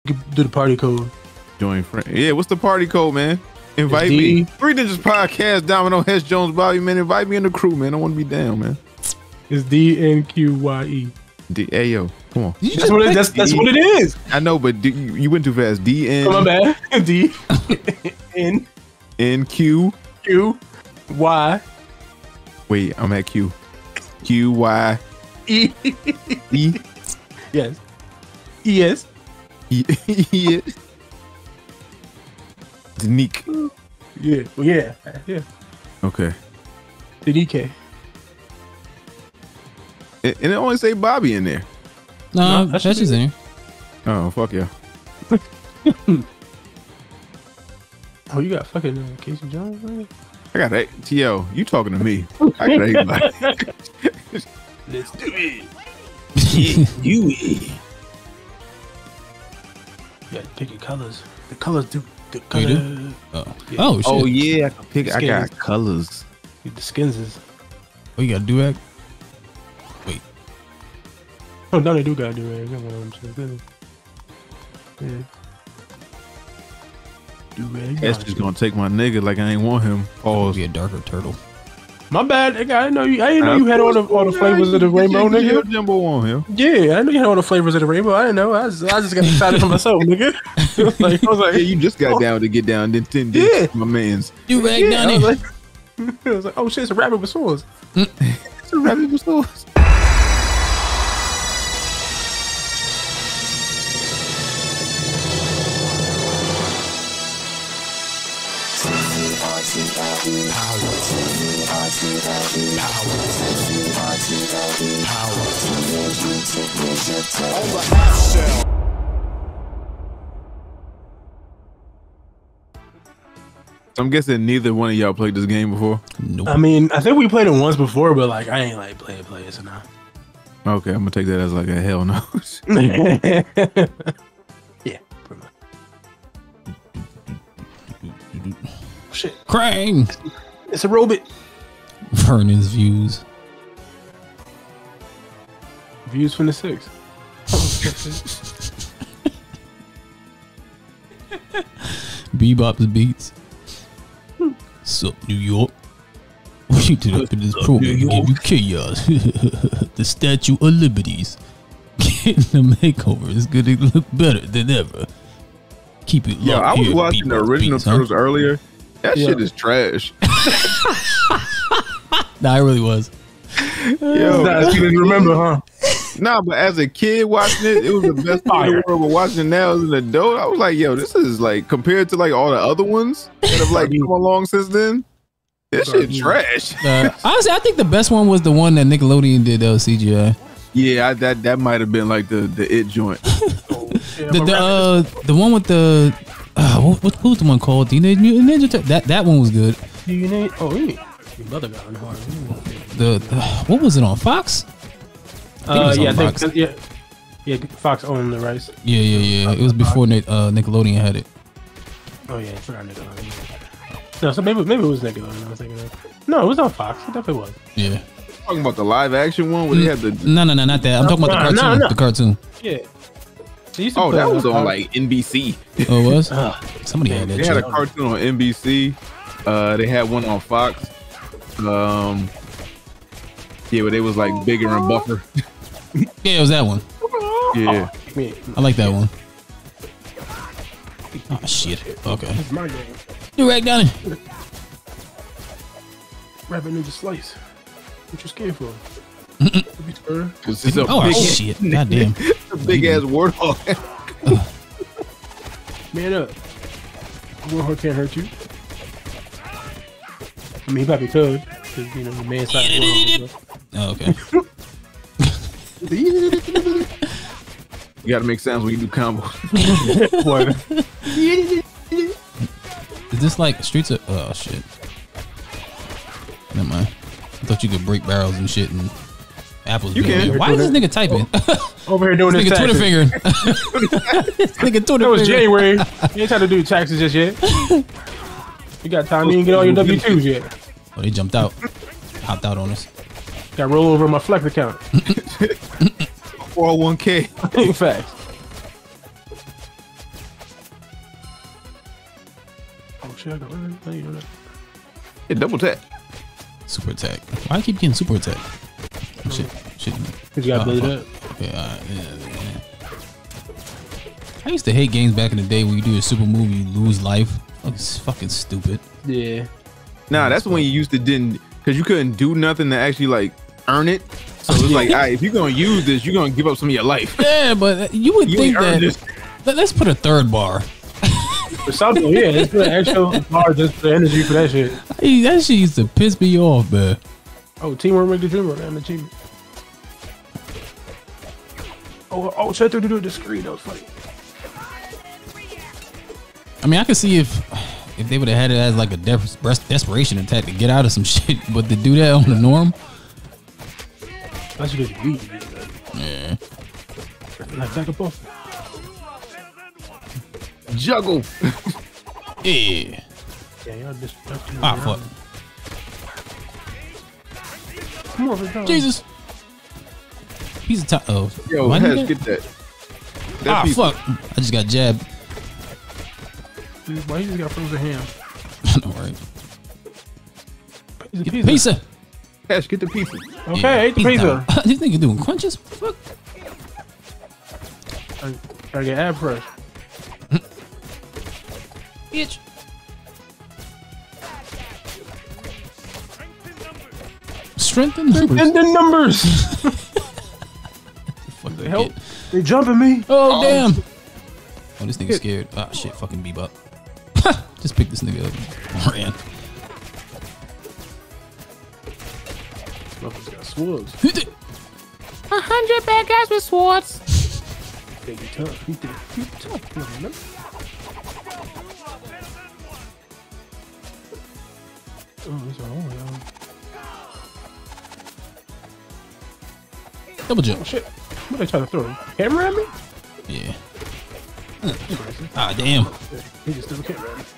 You can do the party code. Join friend. Yeah, what's the party code, man? Invite me. Three Ninjas Podcast, Domino, Hess, Jones, Bobby, man. Invite me in the crew, man. I want to be down, man. It's DNQYE. Ayo, come on. That's what it is. I know, but you went too fast. DN. Oh, my bad. D N N Q Q Y. Wait, I'm at Q. Q Y E. E. Yes. Yes. Yes. Danique. Yeah. Yeah. Yeah. Okay. DK. And it only say Bobby in there. No, that's his name. Oh, fuck yeah. Oh, you got fucking Casey Jones, man? I got that. TL, you talking to me. I got everybody. Let's do it. You. Yeah, pick your colors. The colors do. The You color. do? Oh. Yeah. Oh, shit. Oh, yeah. I can pick. I got Skins. colors. The skins is. Oh, you got to do that? Oh, no, they do gotta do it. Got one of them. Yeah. Do it. That's just gonna take my nigga like I ain't want him. Pause. Be a darker turtle. My bad, nigga. I didn't know you. I didn't know you had all the flavors of the rainbow, nigga. Jumbo on him. Yeah, I knew you had all the flavors of the rainbow. I didn't know. I just got excited for myself, nigga. I was like, Yeah, you just got down to get down. Then Yeah. my man's. You rag yeah, down I was there. like, I was like, oh shit, it's a rabbit with swords. It's a rabbit with swords. I'm guessing neither one of y'all played this game before. Nope. I mean, I think we played it once before, but like I ain't like play it, so now. Okay, I'm gonna take that as like a hell no. Yeah, pretty much. Shit, Krang. it's a robot. Vernon's views. Views from the six. Bebop's beats. Sup, New York? We did up in this program to give you chaos. The Statue of Liberties. Getting a makeover is gonna look better than ever. Keep it low. Yo, I was watching the original Turtles earlier. That shit is trash. Nah, it really was. Yo, Nah, you didn't remember, huh? nah, but as a kid watching it, it was the best thing in the world. But watching it now as an adult, I was like, yo, this is like compared to like all the other ones that have like come along since then. This shit trash. Honestly, I think the best one was the one that Nickelodeon did CGI. Yeah, that might have been like the it joint. The one with the what was the one called? Teenage Mutant Ninja Turtles. That one was good. Your mother got on hard. The what was it on Fox? Yeah, Fox owned the rights. Yeah. It was before Nickelodeon had it. Oh yeah, I forgot Nickelodeon. No, so maybe it was Nickelodeon. I was thinking of. No, it was on Fox. I thought it was. Yeah. Talking about the live action one where they had the No, not that. I'm talking about the cartoon. No. The cartoon. Yeah. Oh, that was on like NBC. Oh, it was? Somebody had that. They had a cartoon on NBC. They had one on Fox. Yeah, but they was like bigger and buffer. Yeah, it was that one. Yeah. I like that one. Oh shit. Okay. It's my game. You rag down it. Rabbit Ninja Slice. What you scared for? It's a Oh big, shit. Goddamn. a big ass warthog. Man up. Warhawk can't hurt you. I mean, he probably could. Cause, you know, the man side Warhawk. Oh, okay. You gotta make sounds when you do combos. Is this like Streets of... Oh shit. Never mind. I thought you could break barrels and shit and apples. You can. Why is this nigga typing? Over here doing This this nigga Twitter taxes. fingering. This nigga Twitter It was fingering. January. You ain't trying to do taxes just yet. You got time. You didn't get all your W-2s yet. Oh, they jumped out. Hopped out on us. Got roll over my Flex account. 401k. Facts. Oh shit, I got it. How you know that? Yeah, double tap. Super attack. Why I keep getting super attack? Shit. Cause you gotta build it up. Okay, yeah. I used to hate games back in the day where you do a super move, you lose life. It's fucking stupid. Yeah. Nah, that's when you used to didn't, because you couldn't do nothing to actually like earn it. So it's like, all right, if you're gonna use this, you're gonna give up some of your life. Yeah, but you would think that. Let's put a third bar. For something, yeah, let's put an extra bar just for the energy for that shit. Hey, that shit used to piss me off, man. Oh, teamwork make the dream work. I'm an achievement. Oh, shut through the screen. That was funny. I mean, I could see if they would have had it as like a desperation attack to get out of some shit, but to do that on the norm. That's just beat. Yeah. Like back up off. Juggle. Yeah. Yeah, y'all just. Ah, fuck. Come on, Jesus. Piece of top. Oh, Yo, Hez, get that. Ah, fuck. I just got jabbed. Dude, why you just got frozen ham? Don't worry. Pizza. Pizza. Hez, get the pizza. Okay, Yeah, I ate the pizza. This nigga doing crunches? Fuck. Gotta get ab fresh. Bitch. Strength in numbers. And the numbers. Fuck They help. They jumping me. Oh, damn. Oh, this nigga scared. Ah, shit. Fucking Bebop. Just pick this nigga up. Ran. Motherfuckers got swords. 100 bad guys with swords. They be tough. He tough. You know? Oh, there's a hole, y'all. Double jump. Oh, shit. What are they trying to throw? Camera at me? Yeah. Ah, damn. He just threw a camera at me.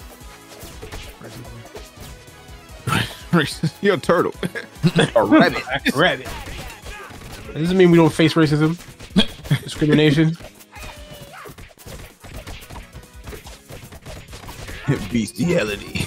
You're a turtle. A rabbit. Rabbit. That doesn't mean we don't face racism, discrimination. Bestiality.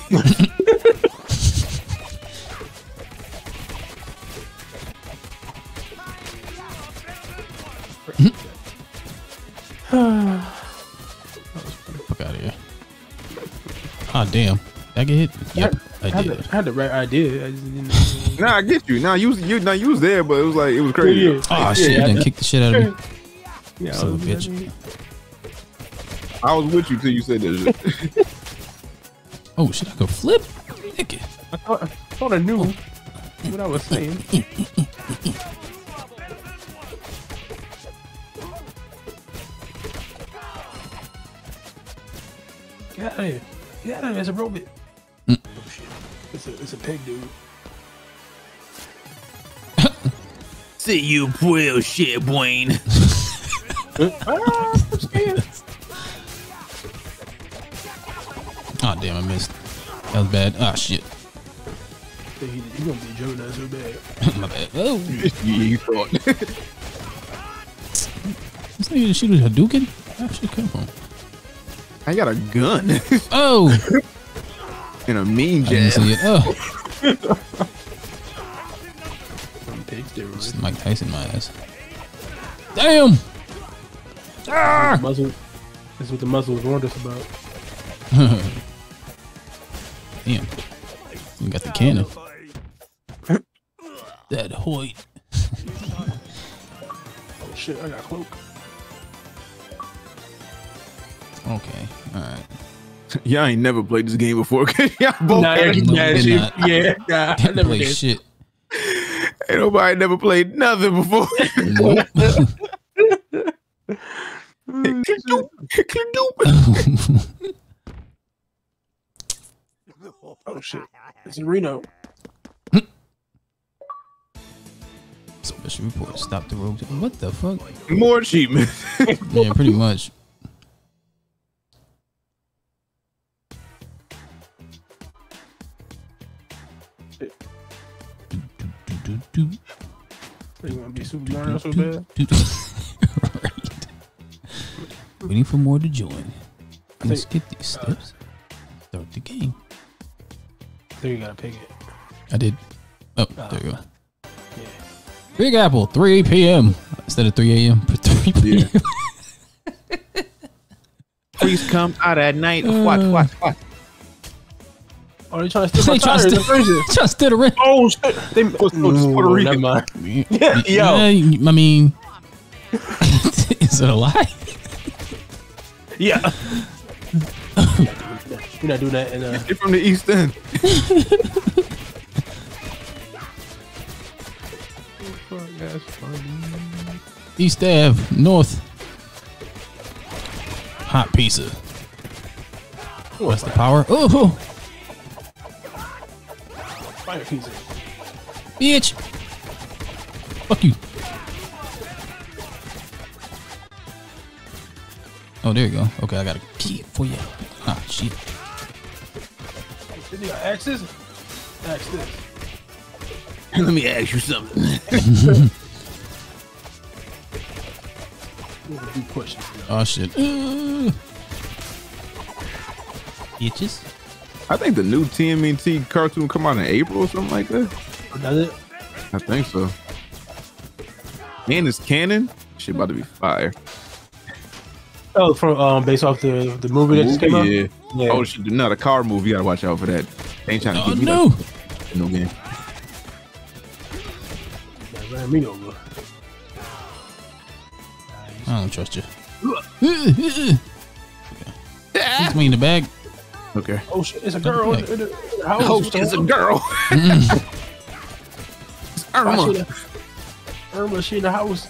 Fuck out of here. Ah, damn. Did I get hit? Yep, I did. I had the right idea. I just didn't. Nah, I get you. Nah, you was there, but it was like, it was crazy. Yeah. Oh, shit. You done kicked the shit out of me. Yeah, Son of a bitch. I was with you till you said that shit. Oh, shit. I could flip? Nigga. I thought I knew what I was saying. Get out of here. Get out of here. It's a robot. Oh, shit. It's a pig, dude. See you bullshit, Wayne. I'm scared. Oh, damn. I missed. That was bad. Ah, shit. He gonna be Joe not so bad. My bad. Oh. You thought. This nigga just shoot a Hadouken? Where did shit come from? I got a gun. Oh. And a mean I didn't jab. see it. Oh. Steroids. It's Mike Tyson, my ass. Damn. Ah. Muzzle. That's what the muzzles warned us about. Damn. You got the cannon. That Hoyt. Oh shit, I got a cloak. Okay. Alright. Y'all ain't never played this game before. Y'all both Nah, had it. No, yeah, we're shit. not. Yeah, nah, I Can't never play did. shit. Ain't nobody never played nothing before. Nope. Oh shit, it's in Reno. Special report. Stop the road. What the fuck? More achievements. Yeah, pretty much. Do. You want to be Super Mario so bad? Right. Waiting for more to join. Let's get these steps. Start the game. There you gotta pick it. I did. Oh, there you go. Yeah. Big Apple, 3 p.m. instead of 3 a.m. But 3 p.m. Yeah. Please come out at night. Watch. Oh, they trying to steal my tires in prison. Trying to steal the rent. Oh shit! They Puerto Rican. Never mind. Yeah, I mean, is it a lie? Yeah. You're not doing that in You're from the East End. That's funny. East Ave, North. Hot pizza. What's the power? Oh, fire pizza. bitch. Fuck you. Oh, there you go. Okay, I got a key for you. Ah, shit. Did you got axes? Axe this. Let me ask you something. Be pushed. Oh, shit. Bitches. I think the new TMNT cartoon come out in April or something like that. Does it? I think so. And it's canon. Shit about to be fire. Oh, from based off the movie that just came out. Yeah. Yeah. Oh shit! Not a car movie. You gotta watch out for that. They ain't trying to Oh, keep me no. no game. That ran me over. I don't trust you. It's me in the bag. Okay. Oh shit! It's a girl in the house. Oh, it's a girl. It's Irma. Irma, she in the house.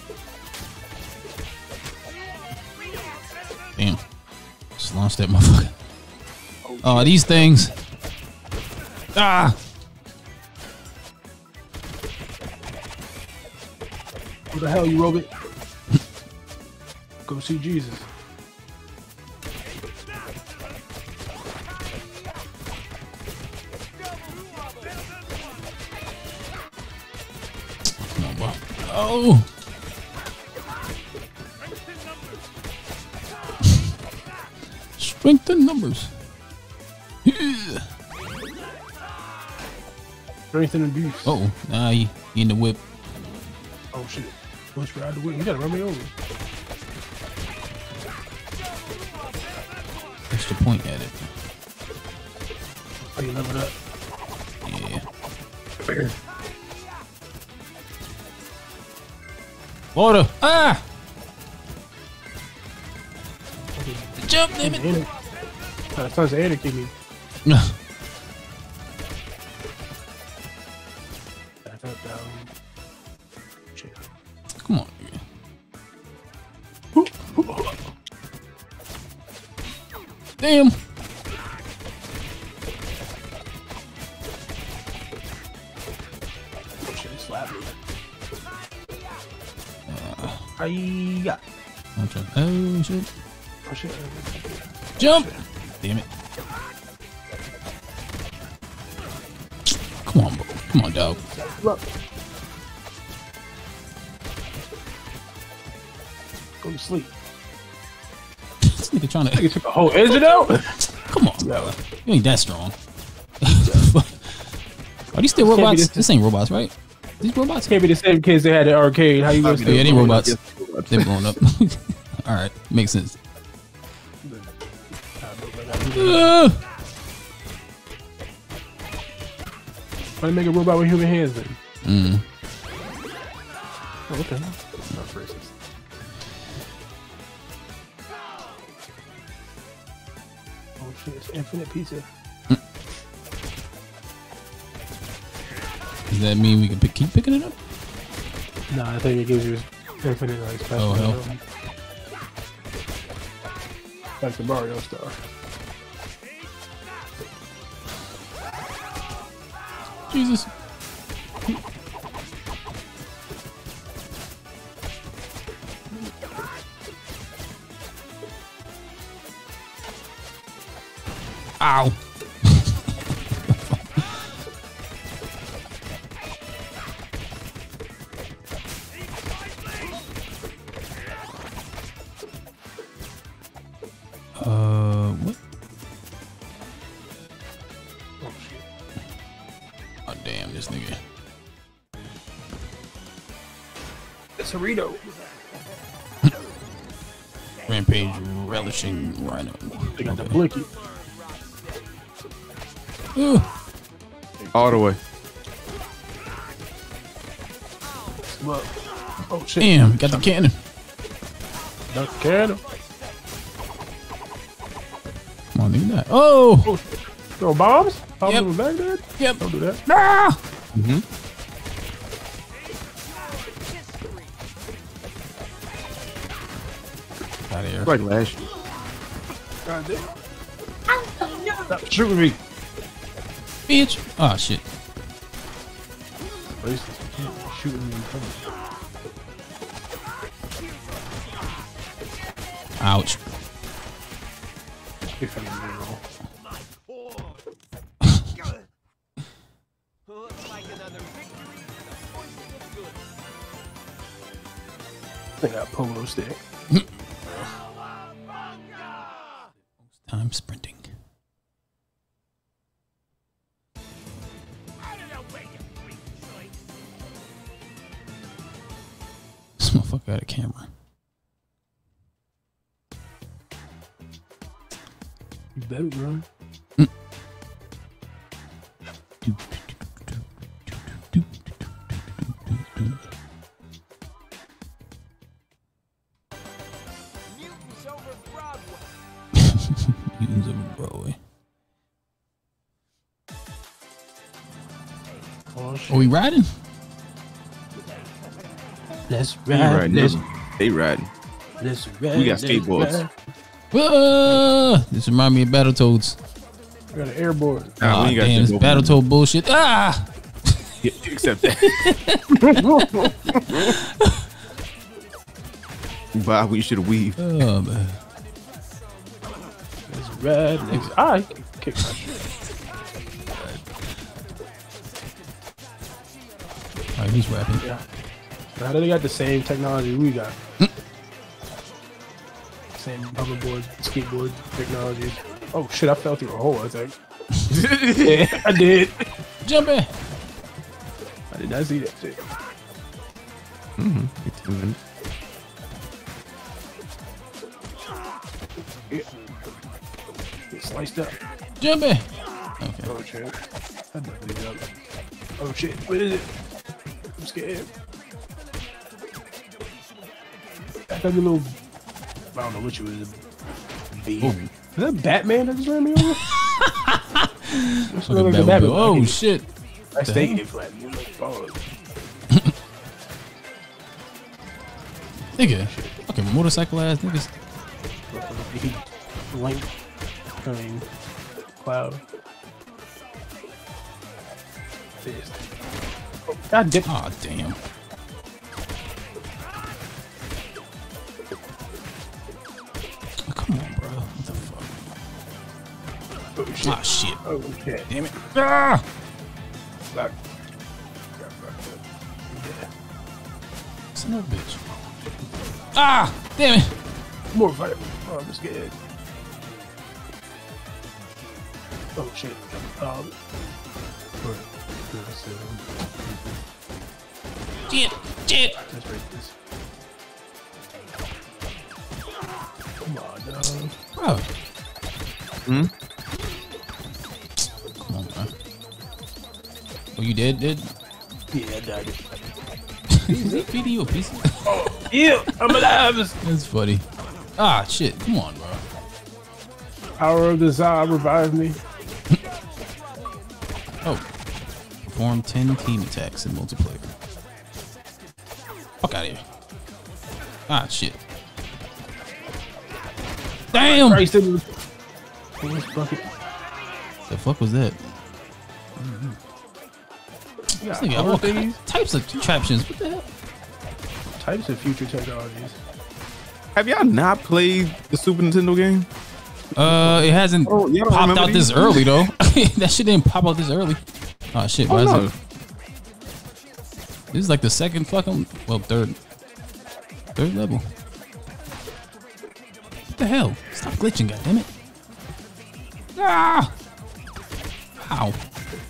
Damn. Just launched that motherfucker. Oh, these things. Ah. What the hell, you robot? Go see Jesus. Come on, bro. Oh. Strength in numbers. Strength and abuse. Oh, nah, he in the whip. Oh shit. Let's ride the whip. You gotta run me over. What's the point at it? Oh, you level up. Yeah. Water. Ah! Jump, damn it. Sounds anarchy me. Come on. Damn. Hiya. Oh shit. Oh shit. Jump. Damn it. Come on, bro. Come on, dog. Look. Go to sleep. This nigga trying to. You took a whole engine out? Come on, bro. You ain't that strong. Are these still robots? This ain't robots, right? These robots can't be the same kids they had at arcade. How you gonna yeah, they robots. They're blown up. All right, makes sense. Why make a robot with human hands then? Mm. Oh, what the hell? Not racist. Oh shit, it's infinite pizza. Does that mean we can keep picking it up? Nah, I think it gives you infinite like special. Oh hell. Like the Mario stuff. Jesus. Ow. What? Cerrito. Rampage relishing Rhino. They got the blicky. Ooh. All the way. Look. Oh shit. Damn, got the cannon. Duck cannon. Come on, nigga. That. Oh! Oh, throw bombs? Bombs Yep. in the Baghdad? Yep. Don't do that. Ah! Mm-hmm. Out of here. Like last year. God damn. Stop shooting me. Bitch. Oh, shit. Racist. You can't shoot me in front of Ouch. you. If I didn't get it wrong. They got polo stick. Time sprinting. This motherfucker got a camera. You better run. Mutants over Broadway. Oh shit. Are we riding? Let's They ride. riding. Let's, They riding. let's ride. We got let's skateboards. ride. This remind me of Battletoads. I got an airboard. Nah, Ah, we ain't got damn, shit this going on. Battletoad bullshit. Ah! Yeah, accept that. Bob, we should have weaved. Oh, man. Let's ride. Let's. I kick my shit. Alright, he's rapping. Yeah. Now they got the same technology we got. Same hoverboard, skateboard technology. Oh shit! I fell through a hole. I think. Yeah, I did. Jump in. I did not see that shit. Mm-hmm. Yeah. Get sliced up. Jump in. Okay. Oh shit! I definitely jumped. Oh shit! What is it? I'm scared. I got a little. I don't know which one is a bee. Ooh. Is that Batman that just ran me over? What's Look at the Batmobile. Oh, shit. I stayed in flat. Oh, Nigga. Fucking motorcycle ass niggas. Link. I mean, cloud. This. Oh, God damn. Aw, damn. Oh, come on, bro. What the fuck? Oh shit. Ah, shit. Oh shit. Damn it. Ah! Fuck. Son of a bitch. Ah! Damn it. More fire. Oh, I'm scared. Oh shit. Shit. Shit. Let's break this. Come on, dog. Bro. Hmm? Come on, man. Oh, you dead? Yeah, I died. Feed you a piece. Yeah, I'm alive. That's funny. Ah, shit. Come on, bro. Power of Desire revive me. Oh. Perform 10 team attacks in multiplayer. Fuck out of here. Ah, shit. Damn! Christ in the bucket. The fuck was that? Yeah, This nigga, all what things, types of contraptions? What the hell? types of future technologies. Have y'all not played the Super Nintendo game? It hasn't Oh, y'all don't popped remember out this these? early though. That shit didn't pop out this early. Oh shit, why Oh, is no. it? This is like the second fucking, well, third level. What the hell? Stop glitching, goddammit. Ah! Ow.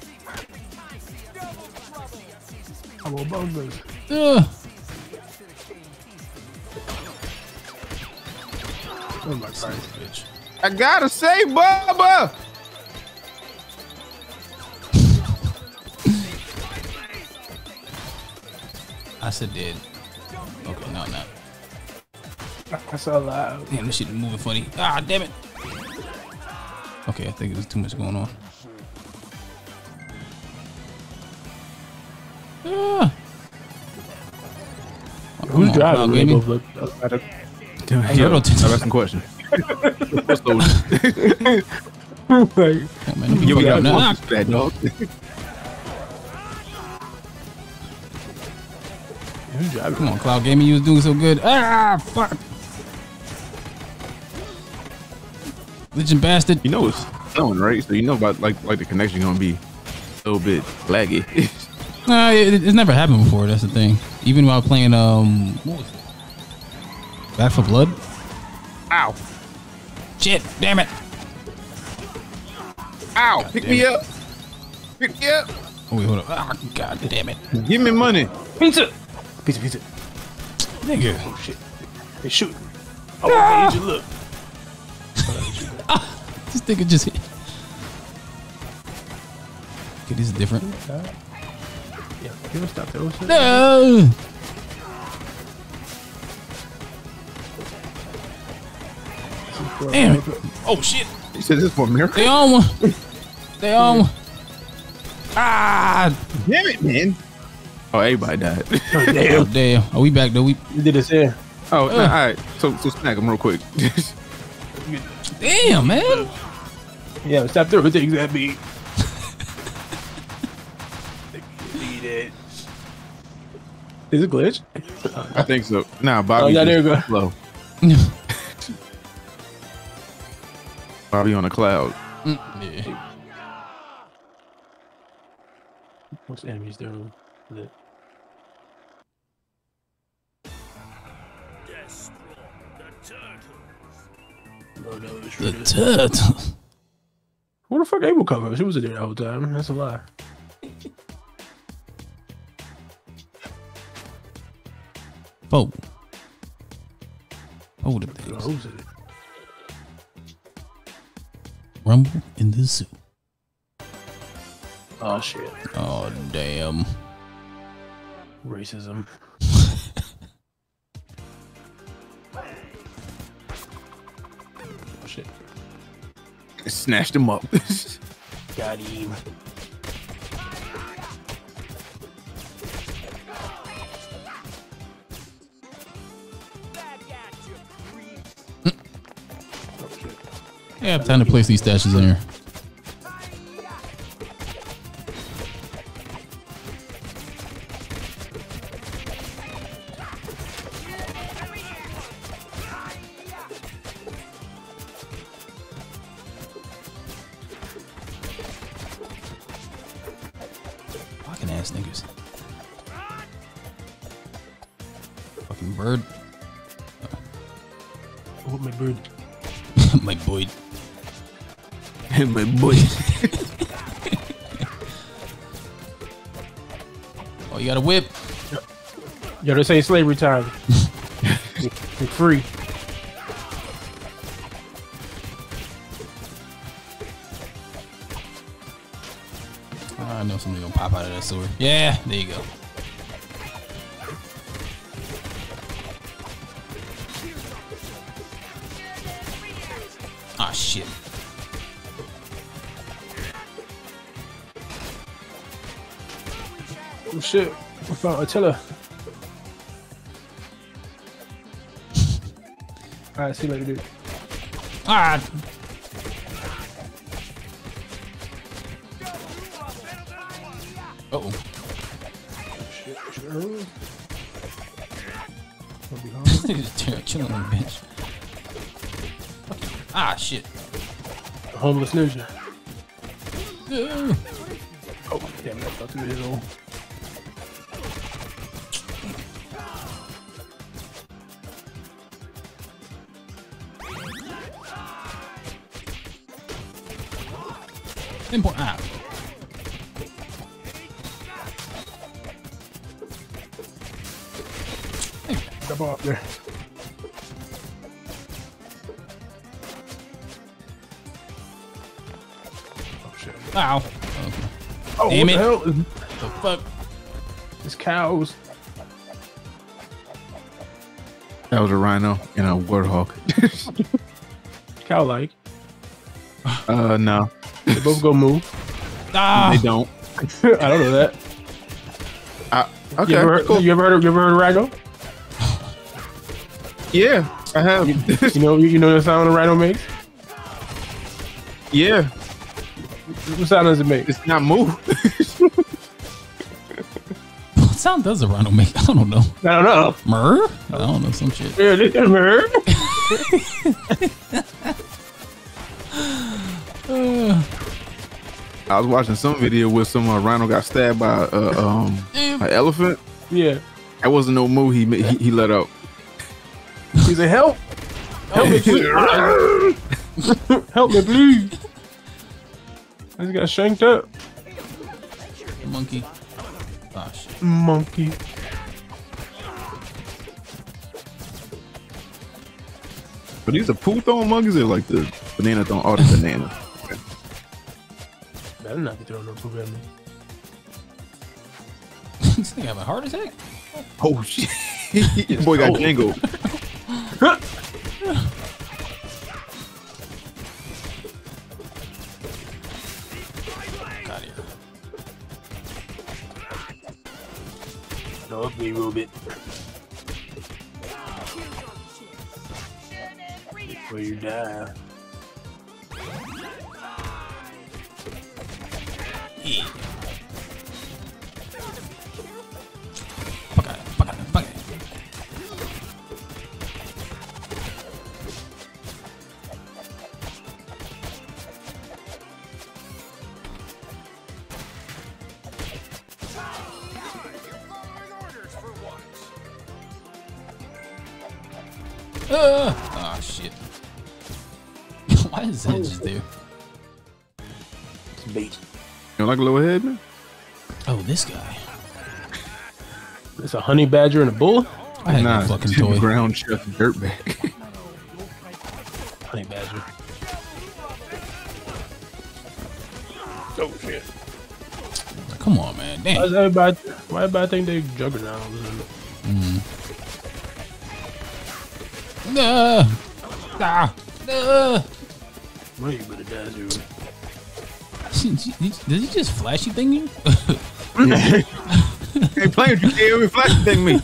I'm on bumpers. Ugh. Oh my Christ, bitch. I gotta say, Bubba. I said dead. Okay, no, not. That's so loud. Damn, this shit moving funny. Ah, damn it. Okay, I think it was too much going on. Ah. Who's driving? They both look. Yeah, I'm asking questions. What's those? Like, Oh, man, don't be You fucking got up now. that dog. who's driving? Come on, Cloud Gaming, you was doing so good. Ah, fuck. Legend bastard. You know it's snowing, right? So you know about like the connection gonna be a little bit laggy. Nah, it's never happened before. That's the thing. Even while playing what was it? Back for Blood. Ow! Shit! Damn it! Ow! Pick me up! Pick me up! Oh wait, hold up! Ah, god damn it! Give me money! Pizza! Pizza! Nigga! Oh shit! They shooting! Oh, Agent, look! This nigga just hit. Okay, this is different. Yeah, give us stop there. No! Damn! Oh shit! You said this for America? They on one! They on one! Ah! Damn it, man! Oh, everybody died. Oh, damn. Oh damn! Are we back though? We You did this here. Oh, all right. So snack them real quick. damn, man! Yeah, stop there. Things that beat. Beat it. Is it glitch? I think so. Nah, Bobby. Oh, yeah, there you go. Slow. Bobby on a cloud. Yeah. What's enemies doing? Lit. Oh, no, it's The really- turtle. Where the fuck Abel come from? She was there the whole time. That's a lie. Oh. Oh, the Oh, things. who's it? Rumble in the zoo. Oh shit. Oh damn. Racism. Oh shit. Snatched him up. Got him. Yeah, I have time to place these stashes in here. Fucking ass niggas. Fucking bird. Oh, my bird. My boy. My boy. Oh, you got a whip. Yo, they say slavery time. You're free. I know something gonna pop out of that sewer. Yeah, there you go. Ah, shit. Oh shit. I found Attila. Alright, see you later, dude. Ah. Uh-oh. Shit, sure. Just chilling on the bench. Ah, shit. Homeless ninja. Ugh. Oh, damn, that fell through his hole. Import. Ah. Jump off there. shit. Ow. Oh, Damn what it. the hell? The fuck? It's cows. That was a rhino and a warthog. Cow-like. No. They both go move. Ah. They don't. I don't know that. Okay. You ever heard of rhino? Yeah, I have. You know the sound a rhino makes? Yeah. What sound does it make? It's not move. What sound does a rhino make? I don't know. I don't know. Murr? I don't know, some shit. Yeah, this is her. I was watching some video where some rhino got stabbed by an elephant. Yeah. That wasn't no move he let out. He's like, help! Help me, please! Help me, please! I just got shanked up. Monkey. Ah, shit. Monkey. But these are poo throwing monkeys or like the banana throwing all the bananas. Better not be throwing no poop at me. This thing have a heart attack? Oh shit! Boy got jangled. Got here. No, me, Rubit. Before you die. Yeah. Fuck it, fuck it, fuck it. Ah, shit. Why is that just there? It's bait. You don't like a little head, man? Oh, this guy. It's a honey badger and a bull? I had that fucking toy. Ground chef dirtbag. Honey badger. Oh shit. Come on, man. Damn. Why everybody think they juggernaut? What you better die, dude? Did he just flashy thing you? Hey, playing you can't even flash thing me.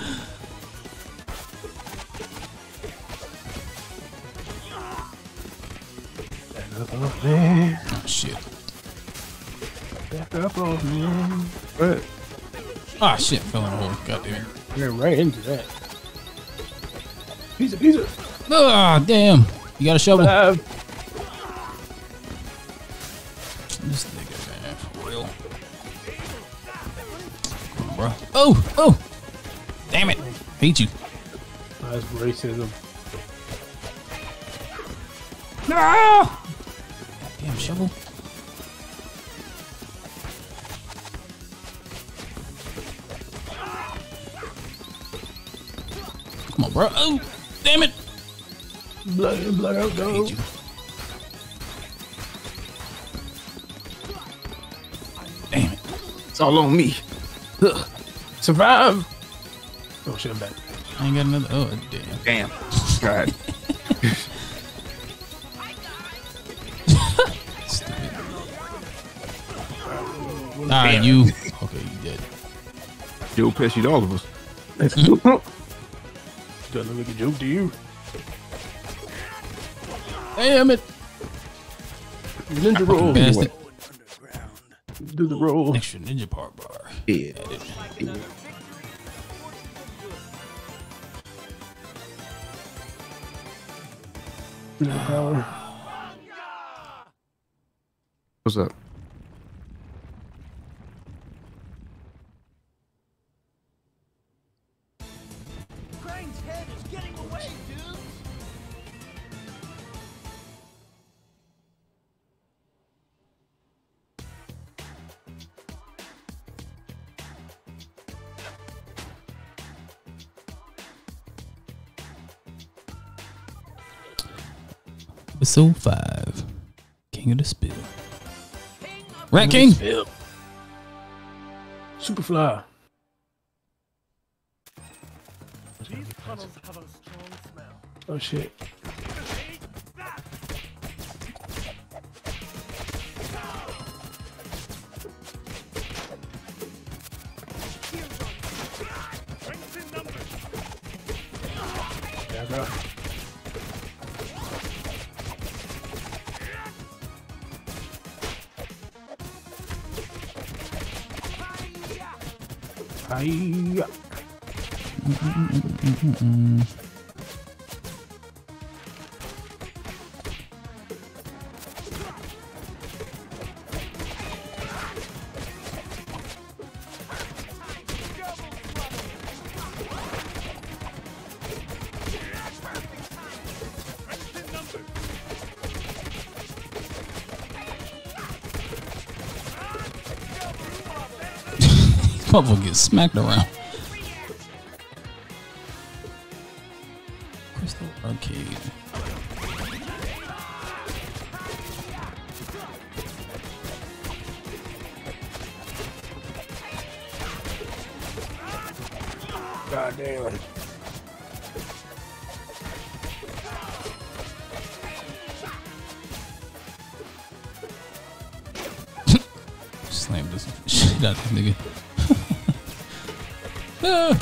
Back up off me. Oh shit. Back up off me. What? Ah shit, fell in the hole. God damn it. Ran right into that. Pizza. Ah damn. You got a shovel? This nigga, man, for real. Come on, bro. Oh! Damn it. Hate you. That's racism. No! Damn shovel. Come on, bro. Oh! Damn it! Blood in, blood out, go. Hate you. Damn it. It's all on me. Ugh. Survive! Oh shit, I'm back. I ain't got another. Oh, damn. Damn. Tried. Stupid. Ah, you. Okay, you dead. Joe Pesci'd all of us. Doesn't make a joke to you. Damn it. Ninja roll. Bastard. Do the roll. Extra ninja part bar. Yeah. Power. What's up? Crane's head is getting away, dude. Episode 5. King of the Spill. Rat King. Superfly. These tunnels have a strong smell. Oh shit. Strength in numbers. Yeah, I got it. Hiya. Motherfucker get smacked around. Crystal Arcade. God damn. Slam this shit out of this nigga. Ah.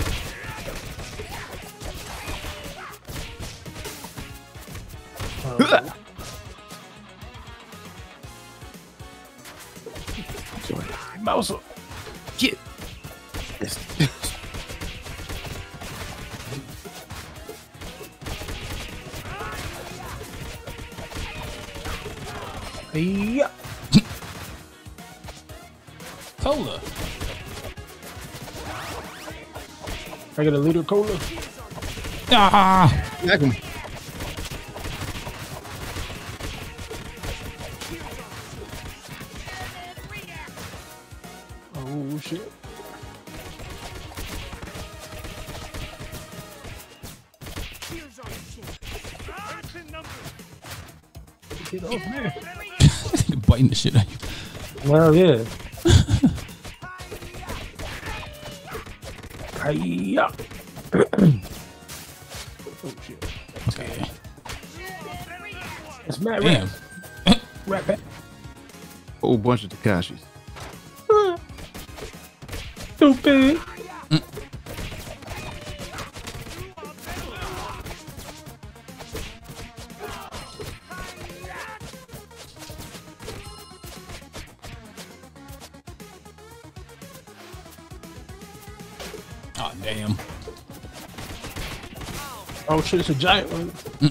Mouse. Get. Yes. Hiya. Cola. I get a liter cola. Ah. Smack him. Oh shit. Strength in numbers. Get off me. Biting the shit out of you. Well, yeah. Hiya. Oh shit. Okay. It's Matt Damn. Rat Pack. Whole bunch of Takashis. Stupid. Oh damn. Oh shit, it's a giant one.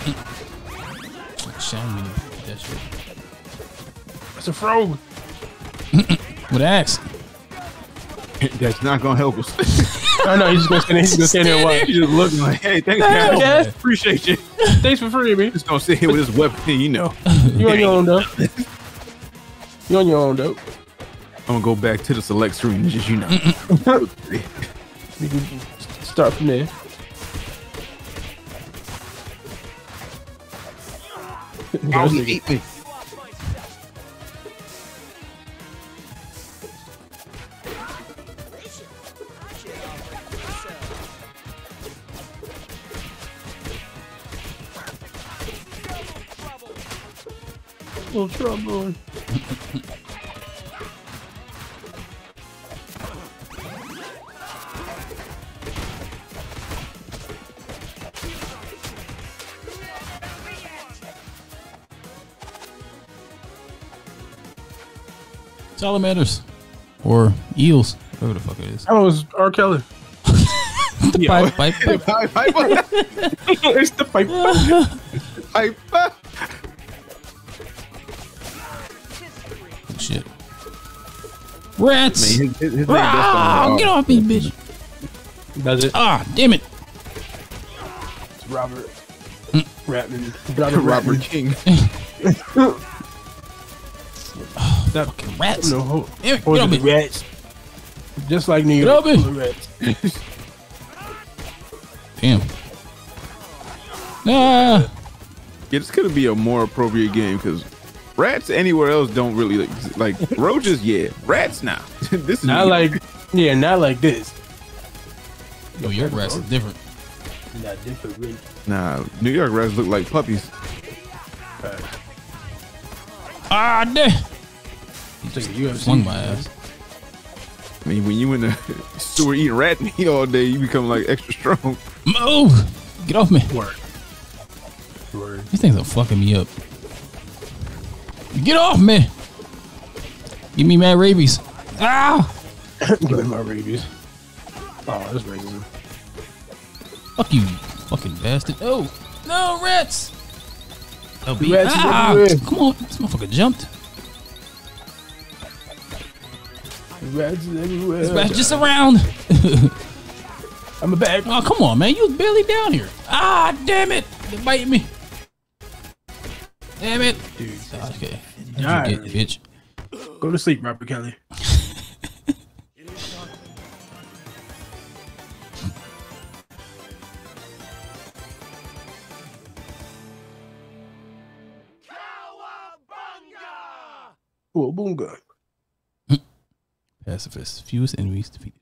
Shame me to that shit. It's a frog. With axe. That's not gonna help us. Oh no, he's just gonna stand there and watch. He's just looking like, hey, thanks, Thanks, guys. guys. Appreciate you. Thanks for freeing me. Just gonna sit here with this weapon, you know. You on your own though. You on your own though. I'm gonna go back to the select screen, just you know. We can start from there. Oh, he ate me. No trouble. Salamanders. Or eels. Whatever the fuck it is. That was R. Kelly. The pipe, pipe, pipe. Pipe, pipe, It's the pipe. pipe. Oh, shit. Rats! Man, his name Ah, does get off me, bitch. Does it? Ah, damn it. It's Robert. Ratman. Robert Ratman. King. That Fucking rats. no hope. Damn it, Or get off the me. rats. Just like New Get York. off me. full of rats. Damn. Ah. Yeah, this could be a more appropriate game because Rats anywhere else don't really like roaches. Yeah, rats now. This is Not like, yeah, not like this. New York rats is different. Not different, really. nah. New York rats look like puppies. Ah, damn. Take the UFC. Flung my ass. I mean, when you in the sewer eating rat meat all day, you become like extra strong. Move! Get off me. Word. Word. These things are fucking me up. Get off me! Give me mad rabies. Ah! Give me my rabies. Oh, that's racism. Fuck you, fucking bastard. Oh, no, rats! LB. Rats Ah! everywhere. Come on, this motherfucker jumped. Rats everywhere. This rat's just around. I'm a bag. Oh, come on, man. You was barely down here. Ah, damn it. They're biting me. Damn it. Dude, Okay. God. You get, bitch. go to sleep, Robert Kelly. Oh, boonga. Pacifist. Fewest enemies defeated.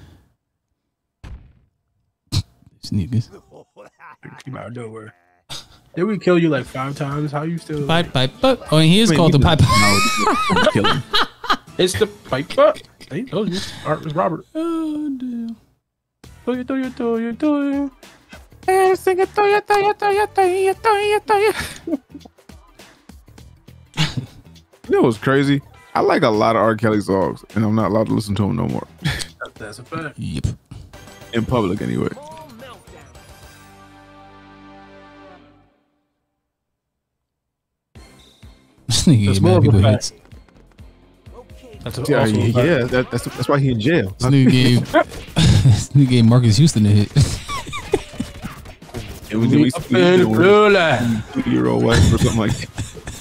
Sneakers. Keep out, don't worry. Did we kill you like 5 times? How you still? Pipe, pipe, pipe. Oh, and he is called the pipe. No, kill him. It's the piper. Hey, told you. Art was Robert. Oh, damn. Do. You know what's crazy? I like a lot of R. Kelly songs, and I'm not allowed to listen to them no more. That's a fact. Yep. In public, anyway. This nigga That's get more mad of a people fact. hits. That's Yeah, also a fact. yeah, that's why he in jail. This nigga gave, this nigga gave Marcus Houston a hit. It was We up in the blue line. 2-year-old wife or something like that.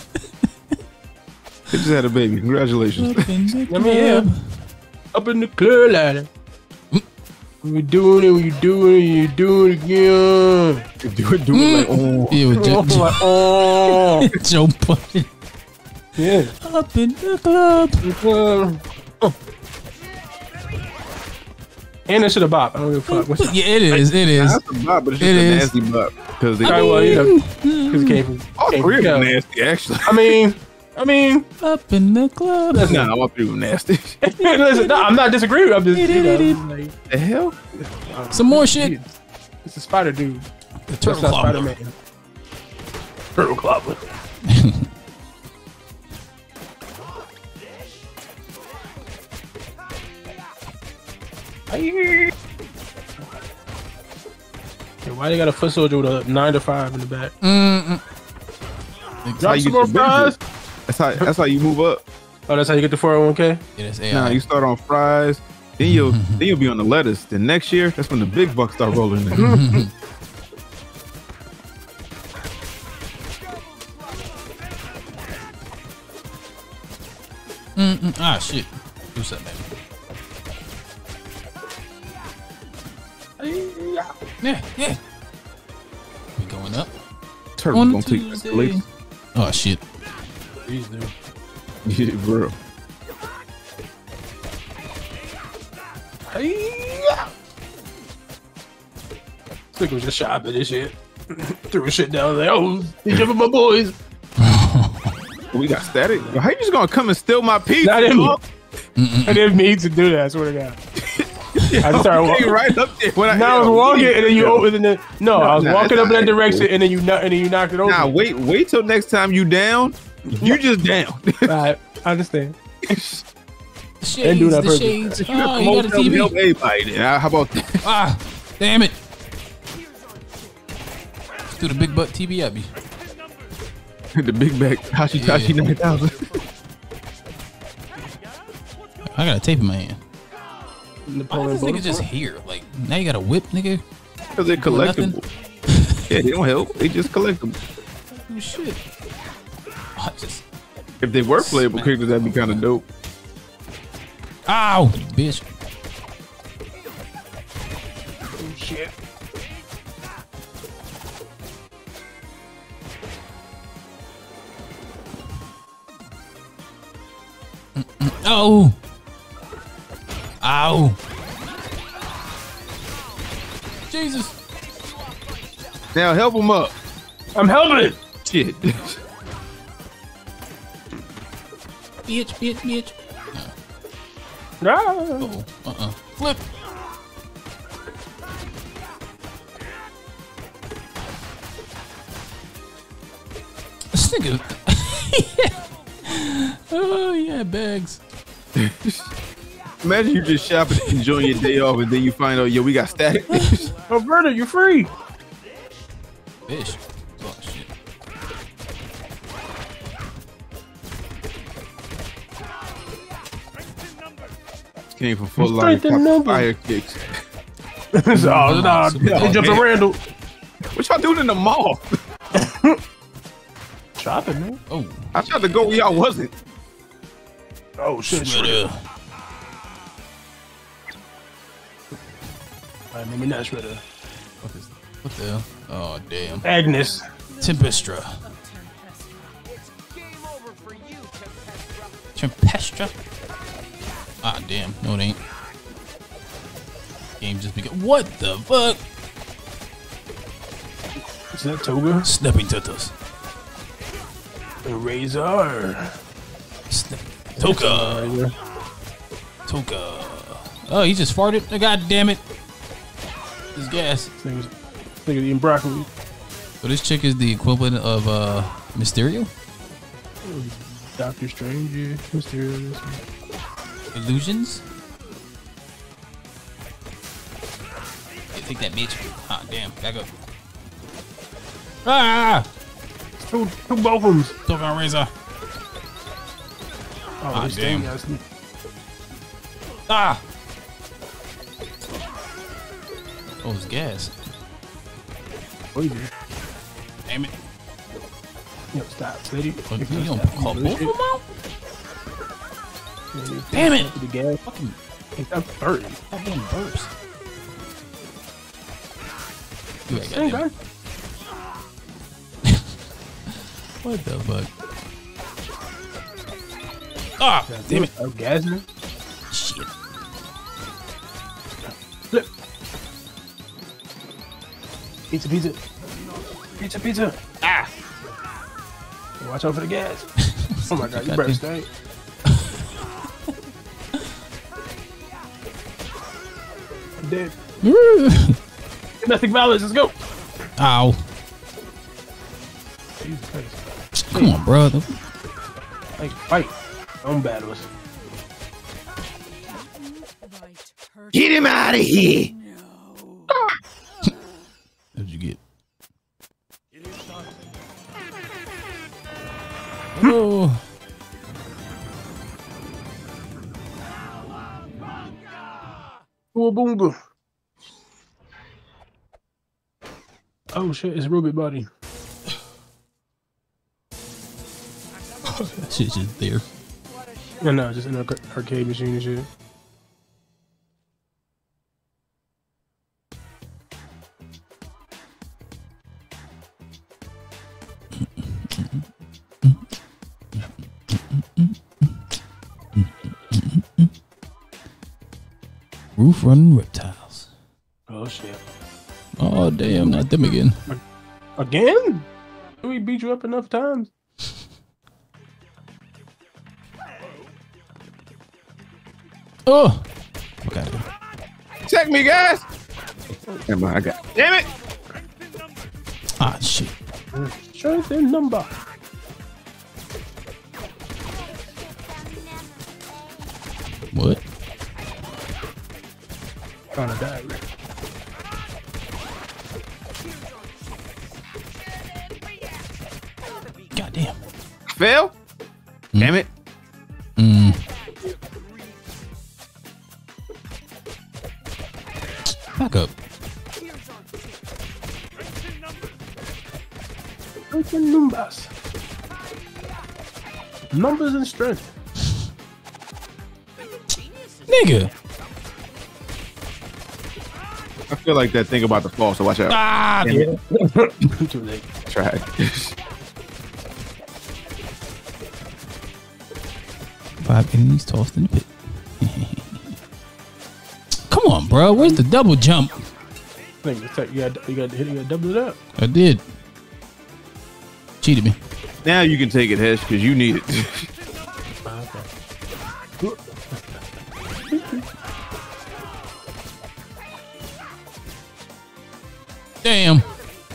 They just had a baby. Congratulations. Let me hear. Up in the club ladder. We doing it, we doing it, you doing it again. do it like, oh. Yeah, with Like, oh, Joe Budden. yeah. Up in the club. And it should have bop. I don't give a fuck. What's Yeah, it is. It is. That's a bop, but it's just It a is. nasty bop. Because they Alright, well, you know, because it came from. all came three of from them Kel. nasty, actually. I mean, Up in the club. Nah, all three of them nasty. listen, no, I'm not disagreeing. I'm just, you know, like, The hell? Some more shit. it's a spider dude. The That's turtle not club. Spider-Man. Turtle Club. Yeah, why they got a foot soldier with a 9 to 5 in the back? How Drop you some get more your fries. benefits. That's how you move up. Oh, that's how you get the 401k? Yeah, that's AI. Nah, you start on fries, then you'll be on the lettuce. Then next year, that's when the big bucks start rolling in. Ah, shit. Do something, baby. Yeah. We going up. Turtle One, gonna take two, escalates. Oh, shit. Please do. Yeah, bro. This nigga was just shy for this shit. Threw his shit down there. Oh, he's jumping my boys. We got static. How you just gonna come and steal my pizza? Not him. dog? I didn't mean to do that, I swear to God. I just started Hey, walking. right up there. When Now I was walking and then you opened it. No, I was nah, walking it's up in that alright. direction and then you knocked it over. Nah, wait till next time you down. You just down. Alright, I understand. The Didn't do shades, that the purpose. shades. You Oh, got you got a promoted to help TV. everybody then. How about that? Ah, damn it. Let's do the big butt TV at me. The big back Tashi 9000. I got a tape in my hand. Why Napoleon is this nigga Bonaparte. just here? Like, now you got a whip, nigga? Because they're Doing nothing? collectible. Yeah, they don't help. They just collectible. Oh, shit. Oh, I just... If they were playable characters, that'd be kind of dope. Ow, you bitch. Oh, shit. Oh. Ow. Jesus. Now help him up. I'm helping. Shit. Bitch. Ah. Uh-oh. Flip. This nigga. Oh, yeah, bags. Imagine you just shopping, enjoying your day off, and then you find out, yo, we got static. Alberta, you're free. Fish. Oh, shit. Came from Full Line fire kicks. Oh, nah, they jumped a Randall. What y'all doing in the mall? Shopping, man. Oh. I tried to go where y'all wasn't. Oh, shit. Shredder. Alright, maybe not Shredder. What the hell? Oh, damn. Agnes. Tempestra. It's game over for you, Tempestra. Tempestra? Ah, damn. No, it ain't. Game just began. What the fuck? Is that Toga? Snapping turtles. Razor. Toga. Toga. Oh, he just farted. God damn it. This gas. This nigga's eating broccoli. So this chick is the equivalent of Mysterio? Doctor Strange, yeah. Mysterious. Illusions? Yeah, take that bitch. Ah, damn. Back up. Ah! Two both of them. Toga Razor. Oh, damn. damn. Ah! Oh, it's gas. Damn it. Yo, stop, steady. Oh, you don't call both of them out? Damn it! The gas. Fucking That's 30. goddamn burps. You right, Same goddamn. guy. What the fuck? Ah! Damn it. Oh, gas man. Shit. Flip. Pizza. Ah! Watch out for the gas. Oh my god, you better stay. I'm dead. Domestic violence, let's go. Ow. Jesus Christ. Come on, brother. Like, fight. Own battles. Get him out of here. What'd you get? Oh. Boonga. Oh shit, it's Ruby Body. That shit's just there. No, just in an arcade machine and shit. Roof running reptiles. Oh shit. Oh damn, not them again. Again? We beat you up enough times. Oh! Fuck out of here. Check me, guys. Damn, I got. Damn it. Ah, shit. Strength in number. What? Trying to die. Goddamn. Fail. Damn it. Back up. Strength in numbers. Numbers and strength. Nigga. I feel like that thing about to fall, so watch out. Ah! Yeah. Too late. Try. 5 enemies tossed in the pit. Come on, bro. Where's the double jump? I think you got to hit it, you got to double it up. I did. Cheated me. Now you can take it, Hesh, because you need it. Damn.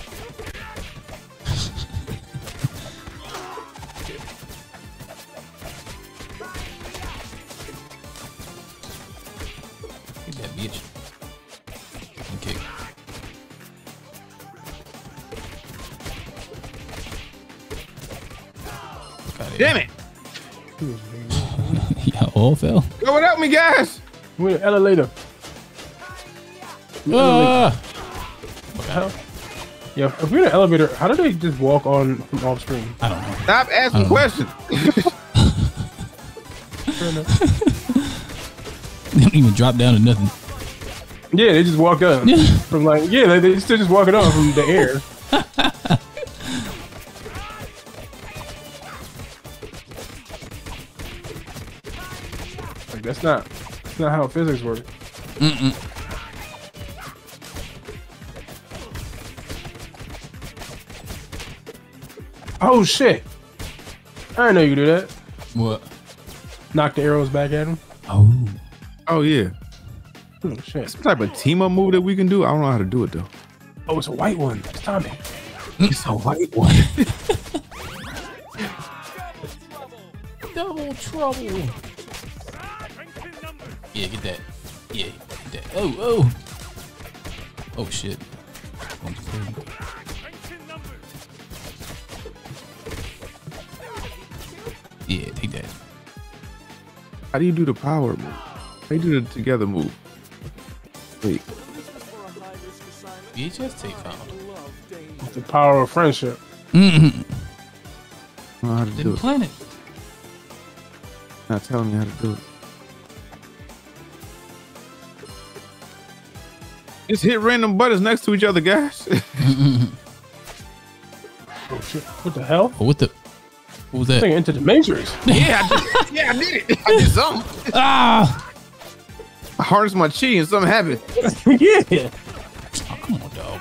Get that bitch. Okay. Damn it! Yeah, all fell. Go without me, guys. We're in the elevator. Ah! What the hell? Yeah, if we're in an elevator, how do they just walk on from off screen? I don't know. Stop asking questions. They don't even drop down to nothing. Yeah, they just walk up from like they still just walking up from the air. Like that's not how physics work. Oh shit! I didn't know you could do that. What? Knock the arrows back at him. Oh. Oh yeah. Oh shit! Some type of team up move that we can do. I don't know how to do it though. Oh, it's a white one. It's Tommy. It's a white one. Double trouble. Yeah, get that. Yeah, get that. Oh. Oh shit. Yeah, take that. How do you do the power move? How do you do the together move? Wait. VHS tape found. It's the power of friendship. Mm-hmm. I don't know how to do Didn't it. plan it. Not telling me how to do it. Just hit random buttons next to each other, guys. Oh shit! What the hell? Oh, what was that? Thing into the Matrix. Yeah, I did it. I did something. Ah! I harnessed my chi and something happened. Yeah. Oh, come on, dog.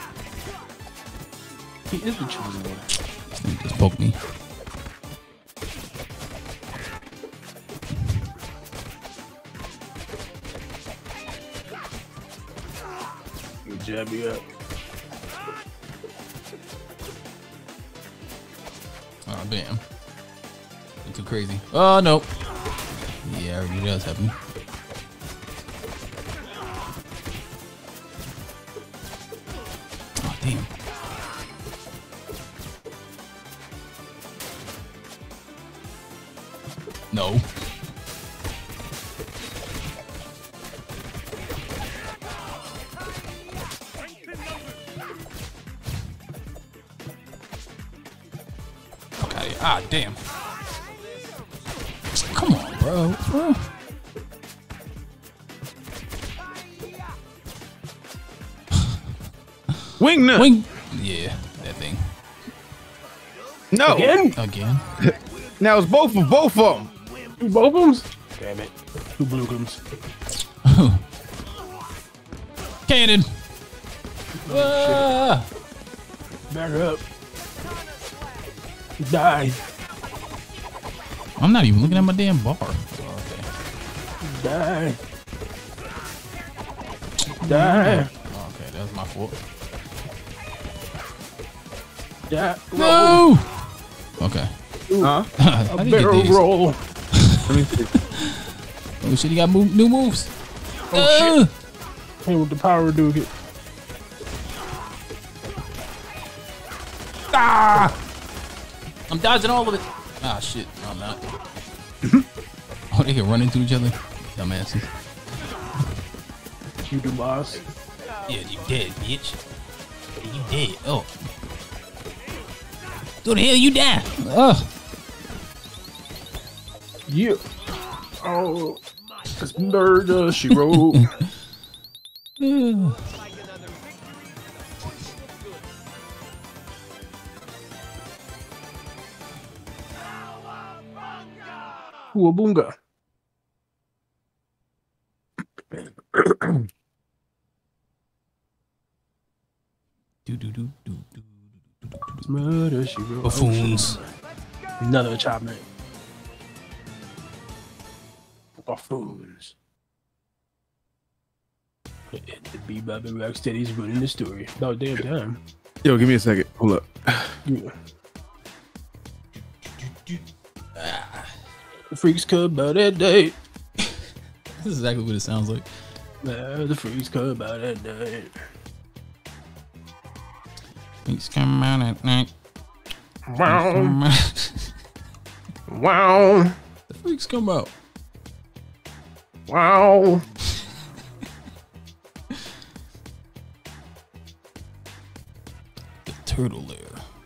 He is the chosen one. This thing just poked me. Let me jab you up. Oh, damn. Too crazy. Oh, no. Yeah, I already knew that was happening. Oh, damn. No. Okay. Ah, damn. Come on, bro. Wing nut. Wing. Yeah, that thing. No. Again. Now it's both of them. Two bogums? Damn it. Two bluegums. Cannon. Ah. Back up. Die. I'm not even looking at my damn bar. Oh, okay. Die. Die. Oh, okay, that was my fault. Die. No. Okay. Huh? I A did barrel get these. roll. Let me see. Oh shit, he got new moves. Oh shit. Hey, with the power do it. Ah! I'm dodging all of it. Ah shit, no, I'm not. Oh, they can run into each other. Dumbasses. You do boss. Yeah, you dead, bitch. Yeah, you dead. Oh. Go to hell, you die. Oh. Yeah. Oh. It's murder, she wrote. Uwabunga. Murder, she wrote. Buffoons. Another chopman. Buffoons. The Bebop and Rocksteady's running the story. About damn time. Yo, give me a second. Hold up. Yeah. The Freaks come out at night. This is exactly what it sounds like. The Freaks come out at night. Freaks come out at night. Wow. Wow. The freaks come out. Wow. The turtle lair.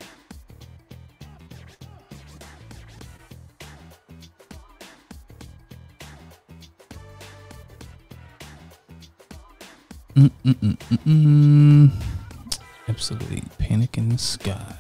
Absolutely panic in the sky.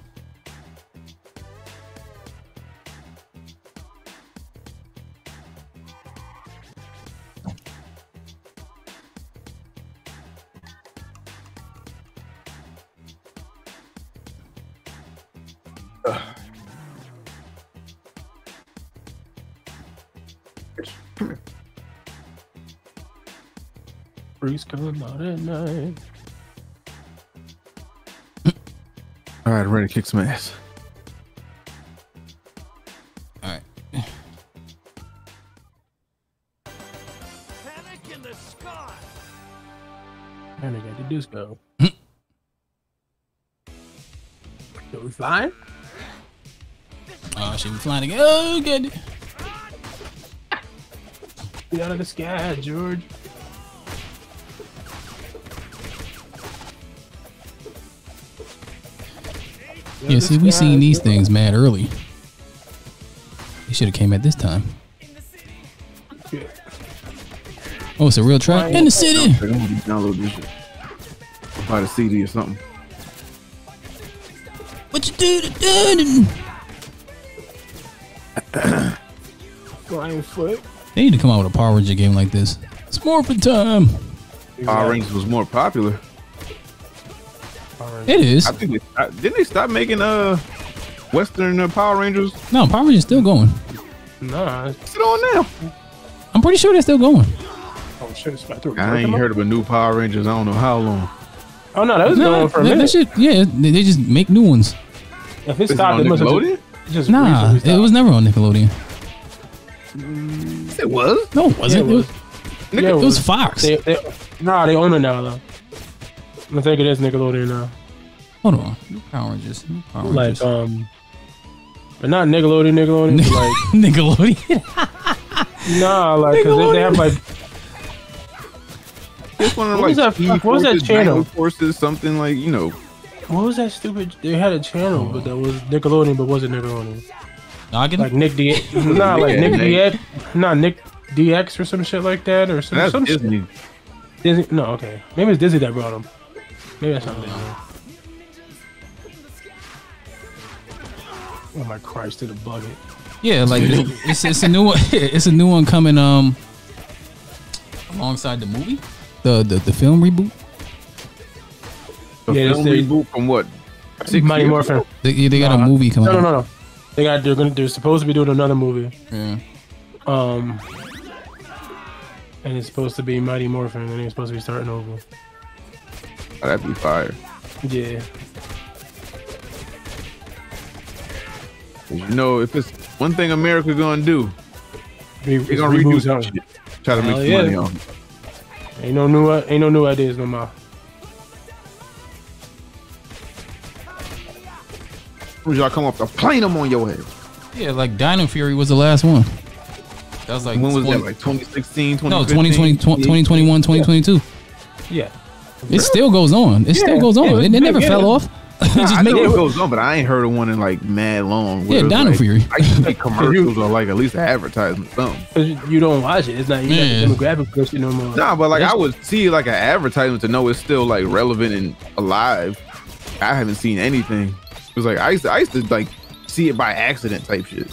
Freaks come out at night. All right, I'm ready to kick some ass. All right. Panic in the sky. And I got the disco. So we flying? Oh, she be flying again. Oh, good. Get out of the sky, George. Yeah, see, we seen these things mad early. They should have came at this time. Yeah. Oh, it's a real track in the city. I'm gonna download this shit. Buy the CD or something. What you do? Flying foot. They need to come out with a Power Ranger game like this. It's Morphin time. Power Rangers was more popular. It is. I think didn't they stop making Western Power Rangers? No, Power Ranger's still going. Nah. What's it on now? I'm pretty sure they're still going. Oh shit, it's about to I ain't heard of a new Power Rangers. I don't know how long. Oh no, that was going for a minute. That shit, yeah, they just make new ones. If it Is it stopped, on it must have Nickelodeon? just Nah, recently it was never on Nickelodeon. It was. No, it wasn't. Yeah, it was. It was Fox. They they own it now though. I think it is Nickelodeon now. Hold on. New Power Rangers. New Power Like Rangers. but not Nickelodeon, but like Nickelodeon. nah, like because they have like It's one of What was like that- what was that channel? Forces, something like, you know. what was that stupid? They had a channel, but that was Nickelodeon, but wasn't Nickelodeon. Noggin? Like Nick D, nah, like Nick DX, not Nick DX or some shit like that, or some That's some Disney. shit. Disney. No, okay, maybe it's Disney that brought them. Maybe that's not Disney. Oh my Christ, to the bucket. Yeah, like it's a new one. It's a new one coming alongside the movie, the film reboot. The Yeah, film they- reboot from what? 6 Mighty years Morphin. ago? They got a movie coming. No. They're supposed to be doing another movie. Yeah. And it's supposed to be Mighty Morphin, and they're supposed to be starting over. Oh, that'd be fire. Yeah. You know, if it's one thing America gonna do, They're they're gonna redo some shit. Try to make Hell some yeah. money on it. Ain't no new ideas no more. When y'all come off the plane, I'm on your head. Yeah, like Dino Fury was the last one. That was like When was 20 that? Like 2016, No, 2015? 2021, 2022. Yeah. It still goes on. It still goes on. It never fell off. It just I make know it. it goes on, but I ain't heard of one in like mad long. Yeah, Where it was Dino like, Fury. I used to like commercials or like at least an advertisement, something. 'Cause you don't watch it. It's not Yeah. the demographic for shit no more. Nah, but like I would see like an advertisement to know it's still like relevant and alive. I haven't seen anything. It was like I used to like see it by accident type shit.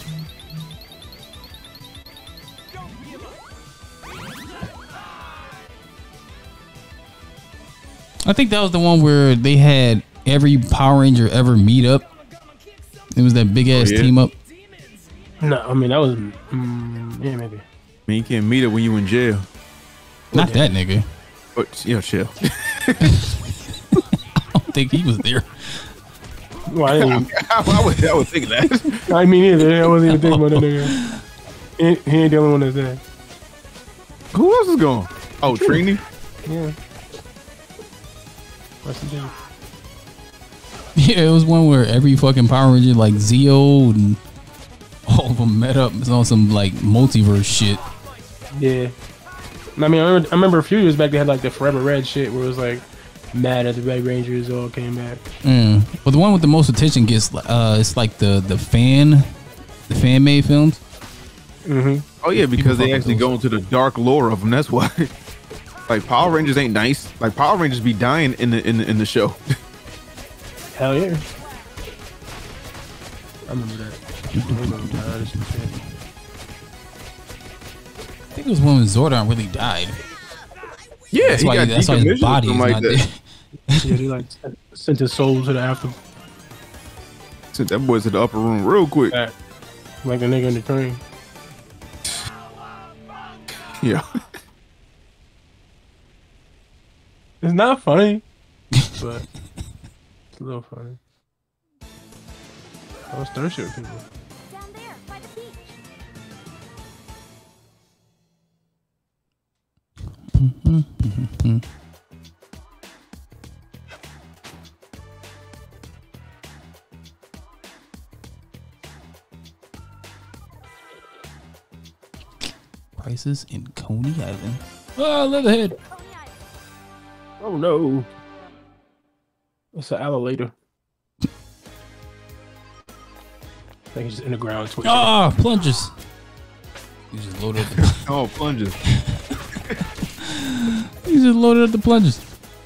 I think that was the one where they had every Power Ranger ever meet up. It was that big ass team up. No, I mean that was yeah, maybe. I mean, you can't meet it when you in jail. Not that nigga. But yo, chill. I don't think he was there. Well, I would think that. I mean either. I wasn't even thinking about that nigga. He ain't the only one that's there. Who else is going? Oh, Trini. Yeah. What's the deal? Yeah, it was one where every fucking Power Ranger, like Zeo and all of them met up. It's on some like multiverse shit. Yeah. I mean, I remember a few years back they had like the Forever Red shit where it was like mad at the Red Rangers all came back. But the one with the most attention gets it's like the fan made films. Oh yeah, because they actually go into the dark lore of them. That's why. Like Power Rangers ain't nice. Like Power Rangers be dying in the show. Hell yeah. I remember that. I think it was when Zordon really died. Yeah, That's why his body is not there. Yeah, they like sent his soul to the after. Sent that boy to the upper room real quick. Like a nigga in the train. Yeah. It's not funny, but it's a little funny. I was thirsty with people. Down there, by the beach. Prices in Coney Island. Oh, Leatherhead. Coney Island. Oh no. It's an alligator. I think it's just in the ground twitching. Ah, plunges. You just loaded up the, Oh, plunges. you just loaded up the plunges.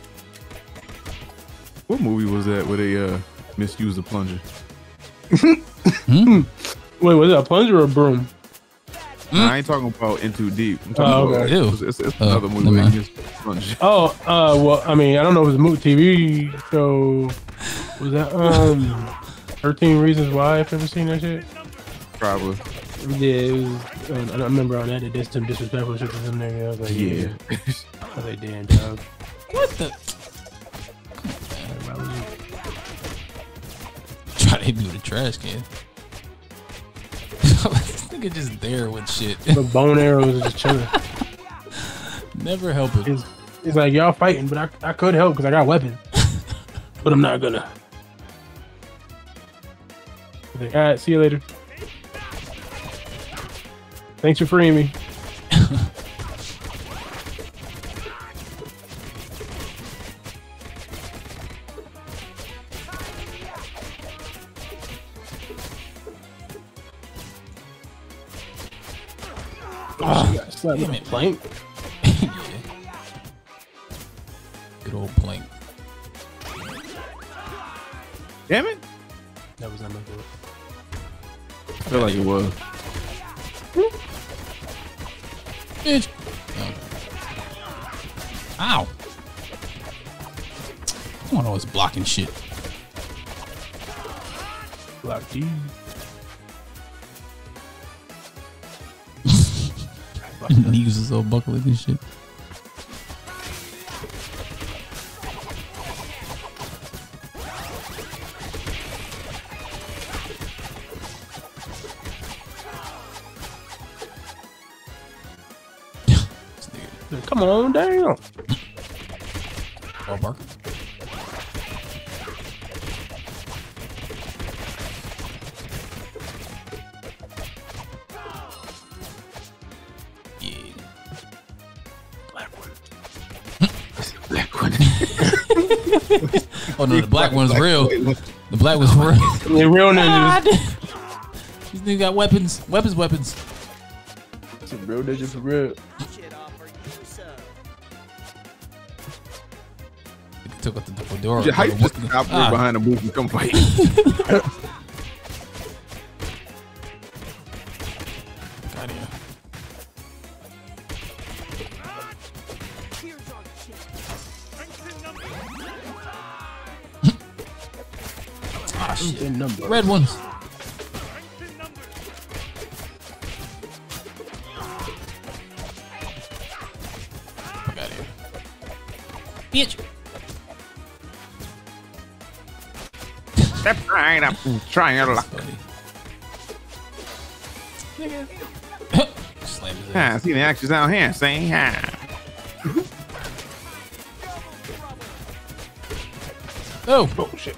What movie was that where they misused the plunger? Wait, was it a plunger or a broom? Nah, I ain't talking about In Too Deep. I'm talking Oh, about okay. Ew. it's another movie never where mind. they used the plunger. Oh, well, I mean, I don't know if it's a movie TV show. Was that 13 Reasons Why? I've ever seen that shit. Probably. Yeah, it was, I remember on that they did some disrespectful shit to some nigga. I was like, Yeah. I was like, damn, dog. What the? Why would you- Try to hit me with a trash can. This nigga just there with shit. The bone arrows is just chilling. Never help it. He's like, y'all fighting, but I could help because I got weapons. But I'm not gonna. He's like, all right, see you later. Thanks for freeing me. Oh, she got slapped with a plank. Yeah. Good old plank. Damn it. That was not my fault. I feel like it was. Bitch. Okay. Ow. I don't know what's blocking shit. Block D. Knees is all buckling and shit. Come on down. Ball bark. Yeah. Black one. Black one. Oh no, the black one's real. The black one's real. The real ninjas. These niggas got weapons. Weapons. It's a real ninja for real. Shit offer you some. Took out the fedora. How you just stop Ah. behind the booth and come fight? Got here. Here's our chance. Strengthen numbers. shit. In number. Red ones. Fuck out of here. Bitch. Step right up, triangle. Slam his Ah, ass. see the actions out here, saying, Oh. Oh shit.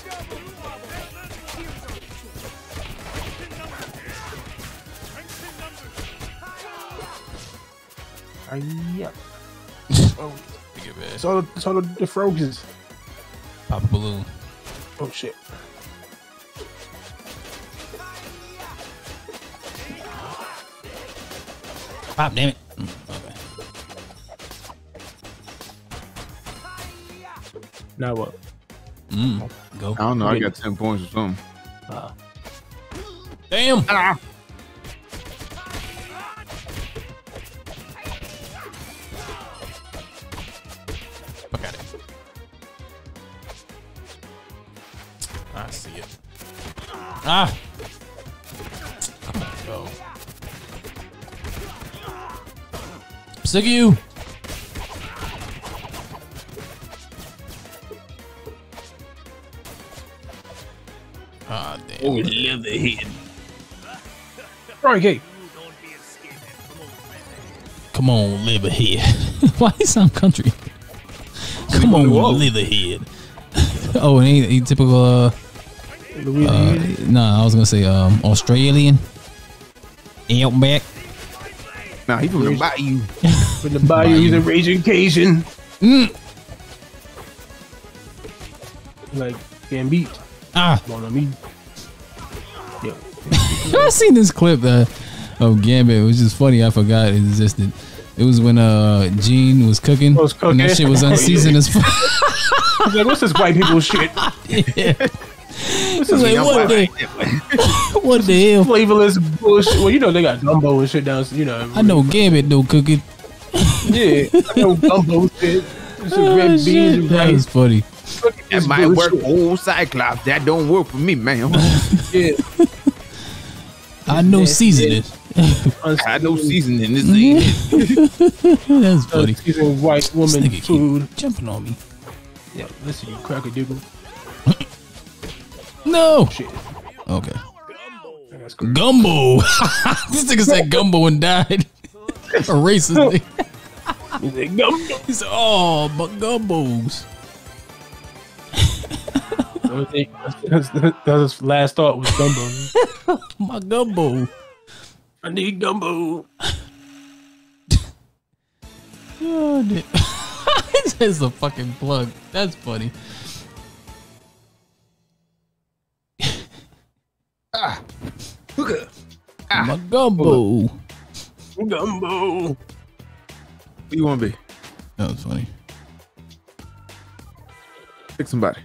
Yep. Oh, Think of it. so the frogs. Pop a balloon. Oh shit. Pop, damn it. Okay. Now what? Go. I don't know. I got 10 points or something. Damn. Fuck out of here. I see it. Ah. Come on, go. I'm sick of you. Ah, damn. Leatherhead. Right, Kate. Come on, Leatherhead. Why he sound country? Come on, Leatherhead. Oh, and he typical. Nah, I was gonna say Australian. Outback. Nah, he from the bayou. From the bayou, he's a raging Cajun. Like, getting beat. Ah. Come on, I mean. Yeah. I seen this clip of Gambit. It was just funny. I forgot it existed. It was when Gene was cooking, and that shit was unseasoned as fuck. He's like, what's this white people shit? Yeah. It's like, what the hell? Flavorless bullshit. Well, you know they got gumbo and shit down. You know. I know Gambit don't cook it. Yeah, I know gumbo shit. Some red beans and That was rice. funny. That might work for old Cyclops. That don't work for me, man. Yeah. I know seasoning. I know seasoning. This ain't it. That's funny. Seasoned white This woman nigga food. keep jumping on me. Yeah, listen, you cracker diggle. No. Shit. Okay. That's cool. Gumbo. This nigga said gumbo and died. A racist nigga. He's like, gumbo. He said, "Oh, but gumbos." That's his last thought was gumbo. My gumbo. I need gumbo. Oh, that's a fucking plug. That's funny. My gumbo. Gumbo. Who you want to be? That was funny. Pick somebody.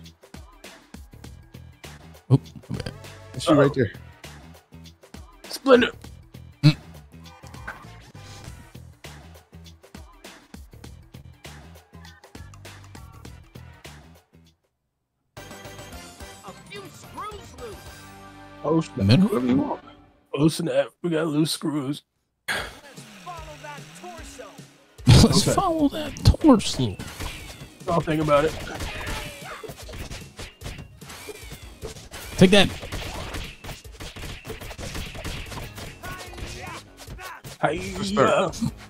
Oh, my bad. That's you right there. Splinter. A few screws loose. Oh snap. Middle? Whatever you want. Oh snap. We got loose screws. Follow that torso. Let's follow that torso. I'll think about it. Take that. Hi-ya.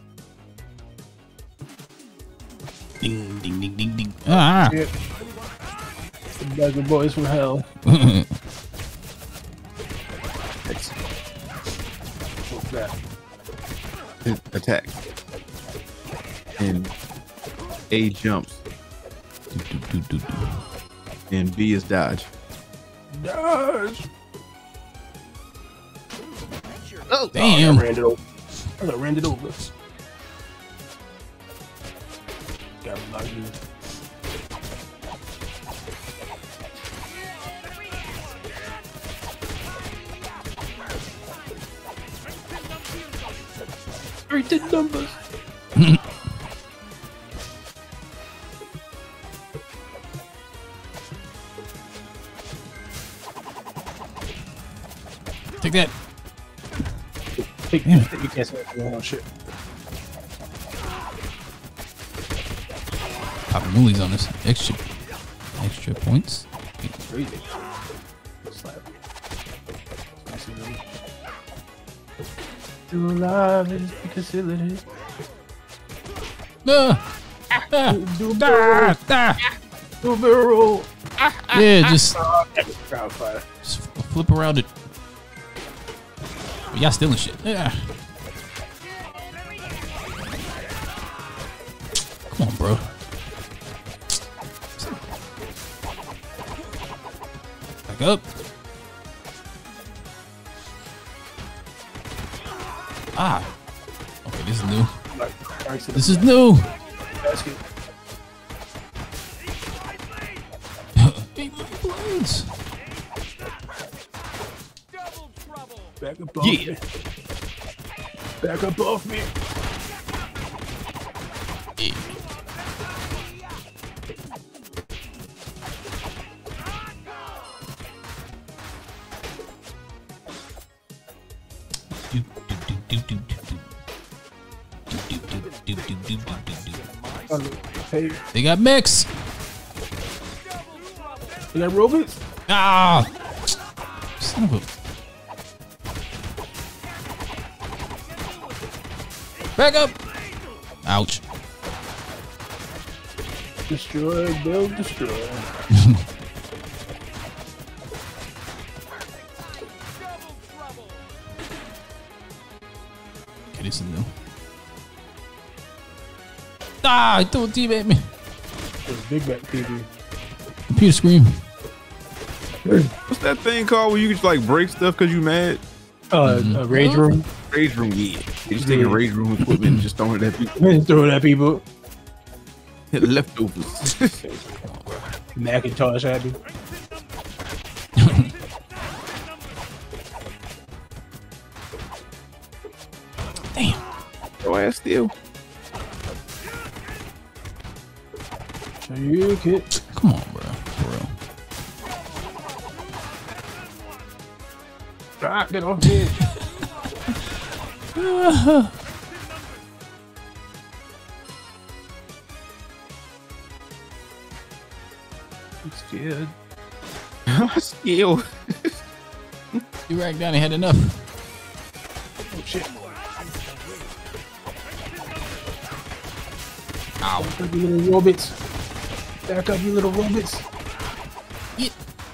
Ding, ding, ding, ding, ding. Ah. Yeah. The Bugger Boys from hell. What's that? Attack. And A jumps. And B is dodge. Dodge. Oh, Damn. I ran it over. I ran it over. Got a lot of you. Rated numbers. Take you can't say that. Oh shit. Popping moolies on this. Extra points. Crazy. Slap. Still alive is the facility. Do a barrel. Yeah, just Crowd fire. flip around it. Y'all stealing shit. Yeah. Come on, bro. Back up. Ah. Okay, this is new. This is new. Basket. Hey, my blades. Back up off me. Back up off me. Yeah. Hey, They got mechs. you got robots? Ah. Son of a. Back up. Ouch. Destroy, build, destroy. Okay, this is new. Ah, he threw a team at me. It's Big Mac TV. Computer screen. What's that thing called where you can just like break stuff because you mad? A rage room. Rage room, yeah. You just taking rage room equipment and just throwing it at people. Throw it at people. Leftovers. Macintosh happy. Damn. Your ass still. Shake it. Come on, bro. For real. Ah, get off me. I'm scared. Skill. You racked down and had enough. Oh shit. Ow. Back up, you little robots. Back up, you little robots. Yeah.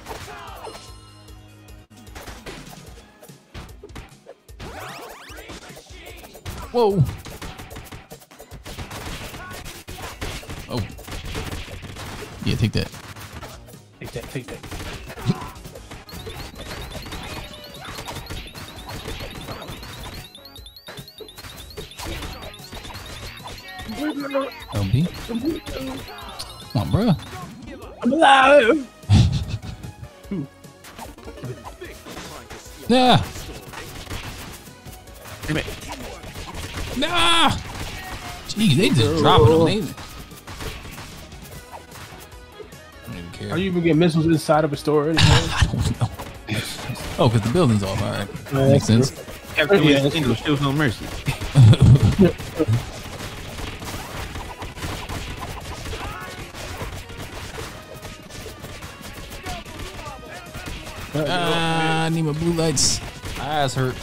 Whoa. Oh. Yeah, take that. Take that, take that. LB. Come on, bro. I'm alive. Nah. Damn it. Nah. Jeez, they just dropping them. They... I don't even care. Are you even getting missiles inside of a store? Or anything? I don't know. Oh, because the building's off. All right. Yeah, Makes that's sense. Captain Yeah, English shows no mercy. I need my blue lights. My eyes hurt.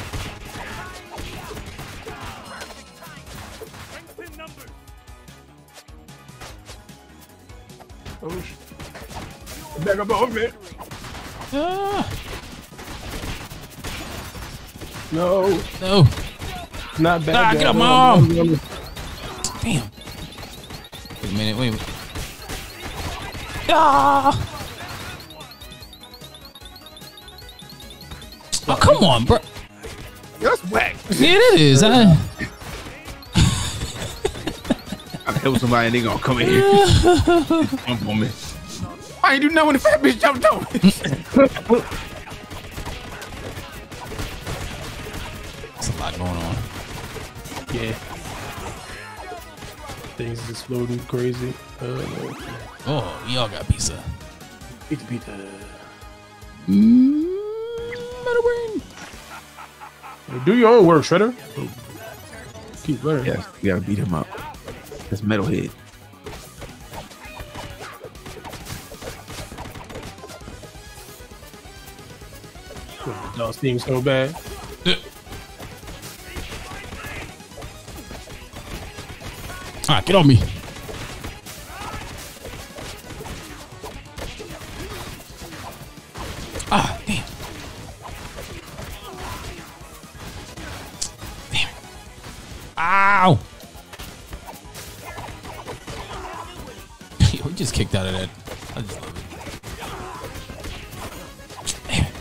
Oh shit. Back up off me. Ah. No, No. not bad. Ah, get up, Mom. Damn. Wait a minute. Wait a minute. Ah. Oh, come on, bro. That's whack. Yeah, it is. I help somebody and they gonna come in here. Jump on me. I ain't do nothing when the fat bitch jumped on me. There's a lot going on. Yeah. Things is exploding crazy. Oh, we all got pizza. Pizza. Better win. Do your own work, Shredder. Keep learning. Yes, you gotta beat him up. That's Metalhead. Y'all seem so bad. Ah, get on me. Ah, damn. Damn. Ow. Yo, he just kicked out of that. I just love it. Damn it.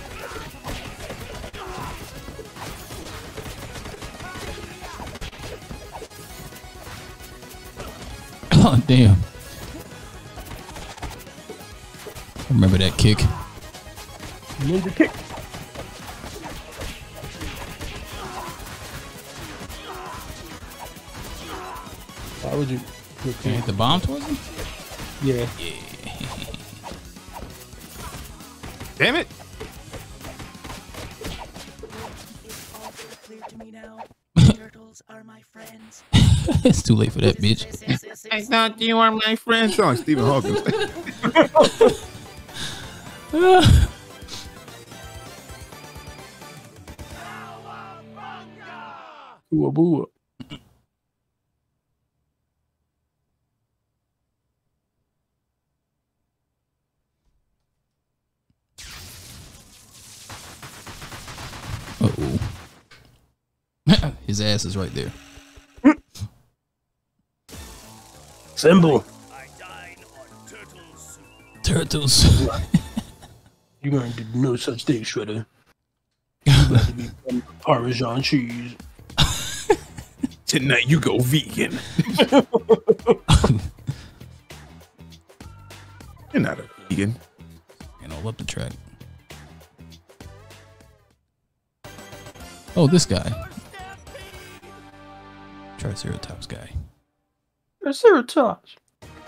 Oh, damn. Remember that kick? Ninja kick. Why would you Hit the bomb towards him? Yeah. Damn it! Clear to me now. Turtles are my friends. It's too late for that, bitch. I thought you were my friend. Sound like Stephen Hawking. Boo boo. Uh-oh. His ass is right there. Symbol. I dine on turtle soup. Turtles. You're going to do no such thing, Shredder. You got to be Parmesan cheese. Tonight you go vegan. You're not a vegan. And all up the track. Oh, this guy. Triceratops guy. Triceratops.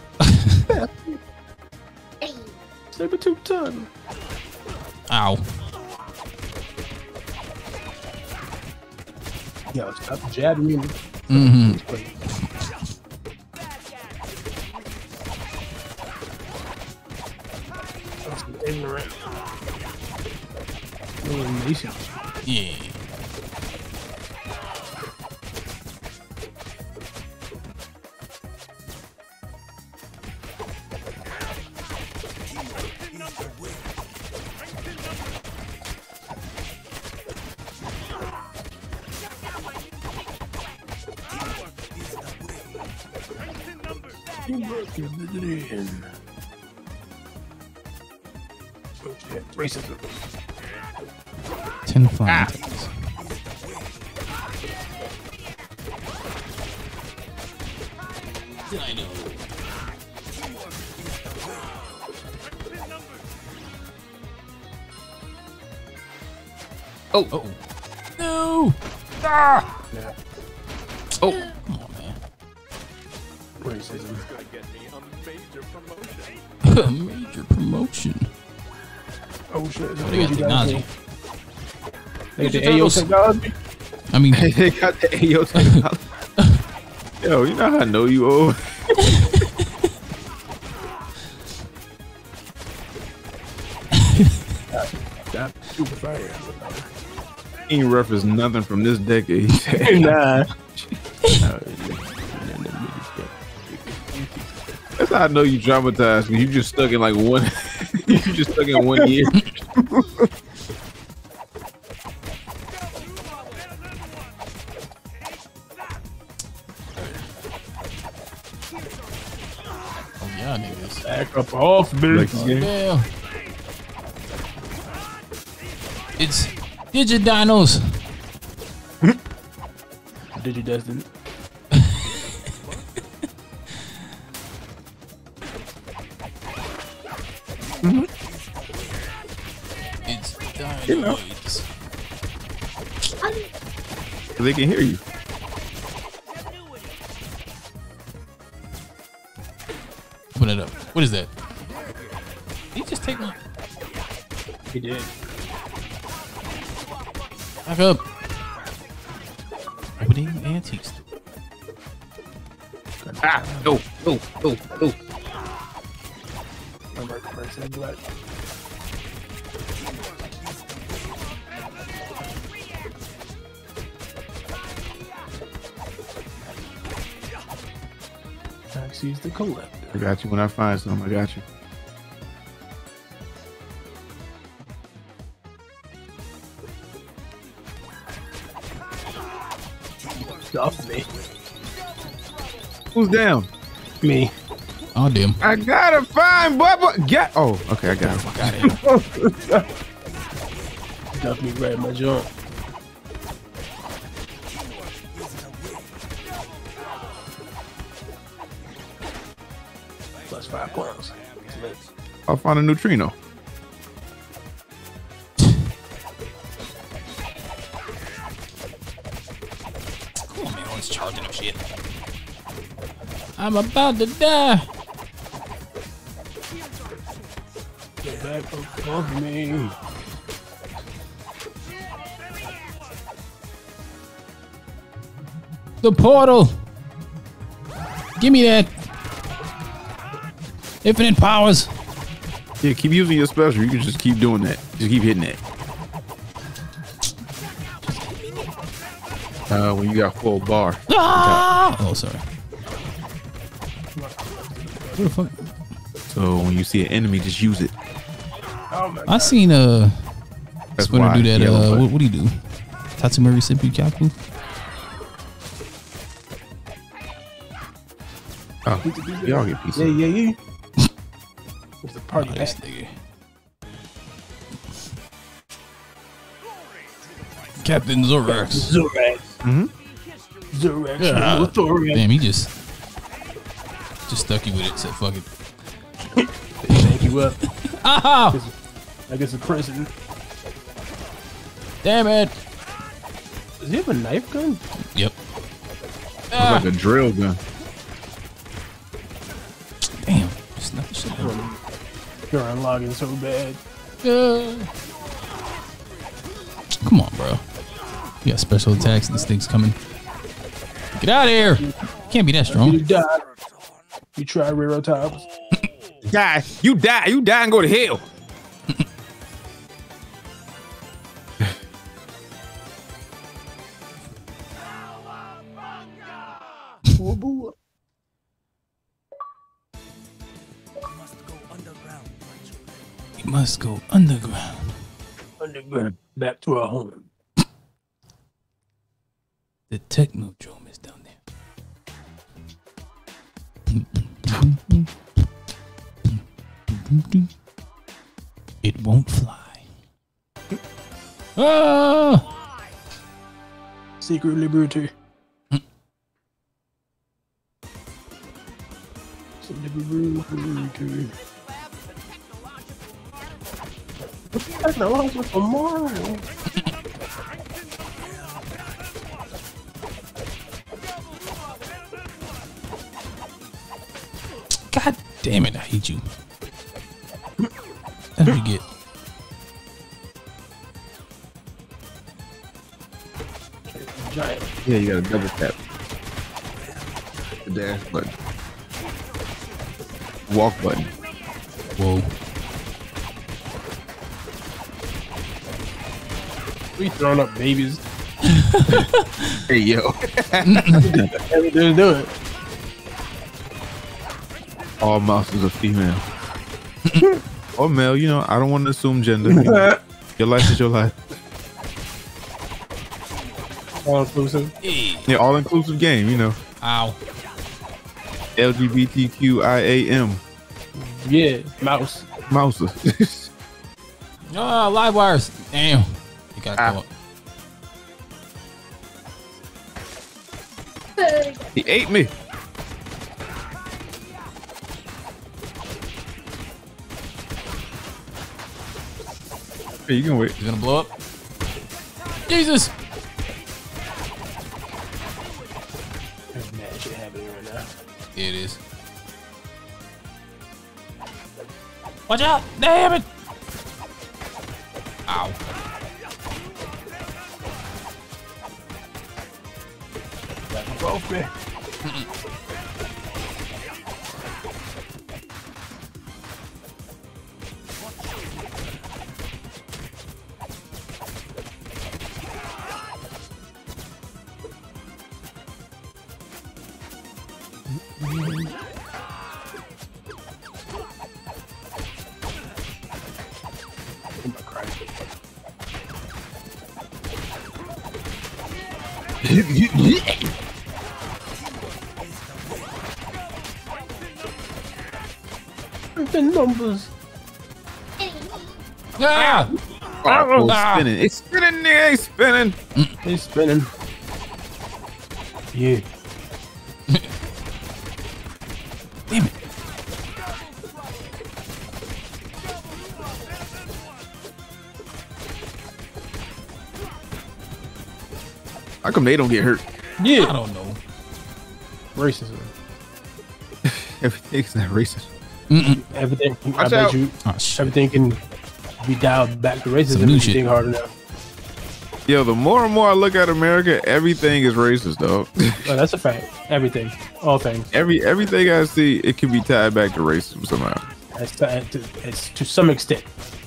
Saber-tooth tongue. Ow. Yo, stop jabbing me. Mm-hmm. That's ignorant. Little nations. Yeah. Racism. 10 fine tails. Did I know? Oh. Oh. No. Yeah. Oh. Come on, man. Racism. A major promotion. Oh shit. Oh, they got technology. They got the Ninja AO Turtles. technology. I mean, They got the AO technology. Yo, you know how I know you old? That super fire. He ain't reference nothing from this decade. Nah. That's how I know you traumatized. You just stuck in like one. You just stuck in 1 year. oh yeah, niggas. Back up off, bitch. Yeah. It's Digidinos. Digidestined. It's Dinoids. They can hear you. Open it up. What is that? Did he just take my He did. back up? Opening antique store. Ah, no. I'm like the person in black. Taxi's the collector. I got you when I find some. I got you. Stuff me. Who's down? Me. Oh damn. I gotta find Bubba. Get. Oh, okay. I got it. Got it. Stuff me right in my joint. Plus 5 points. I'll find a neutrino. Come on, man. One's charging up shit. I'm about to die. Get back above me. The portal. Give me that. Infinite powers. Yeah, keep using your special. You can just keep doing that. Just keep hitting that. When you got full bar. Ah! Oh, sorry. What the fuck? So when you see an enemy, just use it. Oh my I seen That's Splinter why. do that. Yellow button. What do you do? Tatsumori Senpu Kyaku? Oh, y'all get pieces. Yeah. It's the party Oh, pack. this nigga. Captain Zorax. Zorax. Mm-hmm. Zorax. Yeah. Zorax. Damn, he just stuck you with it. Said fuck it. Thank you up. Ah! I guess a prison. Damn it. Does he have a knife gun? Yep. It's like a drill gun. Damn. Just knock the shit out. You're unlocking so bad. Come on, bro. You got special attacks. This thing's coming. Get out of here. Can't be that You strong. die. You try Rero Tops. Die. You die and go to hell. We must go underground. Underground. Back to our home. The Technodrome is down there. It won't fly. Ah! Secret Liberty. Liberty. Technology for more. God damn it, I hate you. That's what you get. Giant. Yeah, you gotta double tap. The dash button. Walk button. Whoa. We throwing up babies. Hey, yo. Just do it. All mouses are female. Or male, you know, I don't want to assume gender. You know. Your life is your life. All inclusive. Yeah, all inclusive game, you know. Ow. LGBTQIAM. Yeah, mouse. Mouses. Ah, live wires. Damn. You got caught. He ate me. Hey, you can wait. He's gonna blow up. Jesus. There's mad shit happening right now. It is. Watch out! Damn it! Ow. Both me. The numbers. Ah! Oh, it's spinning. It's spinning, nigga. It's spinning. It's spinning. Yeah. Damn it. How come they don't get hurt? Yeah. I don't know. Racism. Everything's not racist. Everything. I Watch bet out. you. Oh, shit. Everything can be dialed back to racism Some new if you shit. think hard enough. Yo, the more and more I look at America, everything is racist, dog. Oh, that's a fact. Everything. All things. Everything I see, it can be tied back to racism somehow. It's to some extent.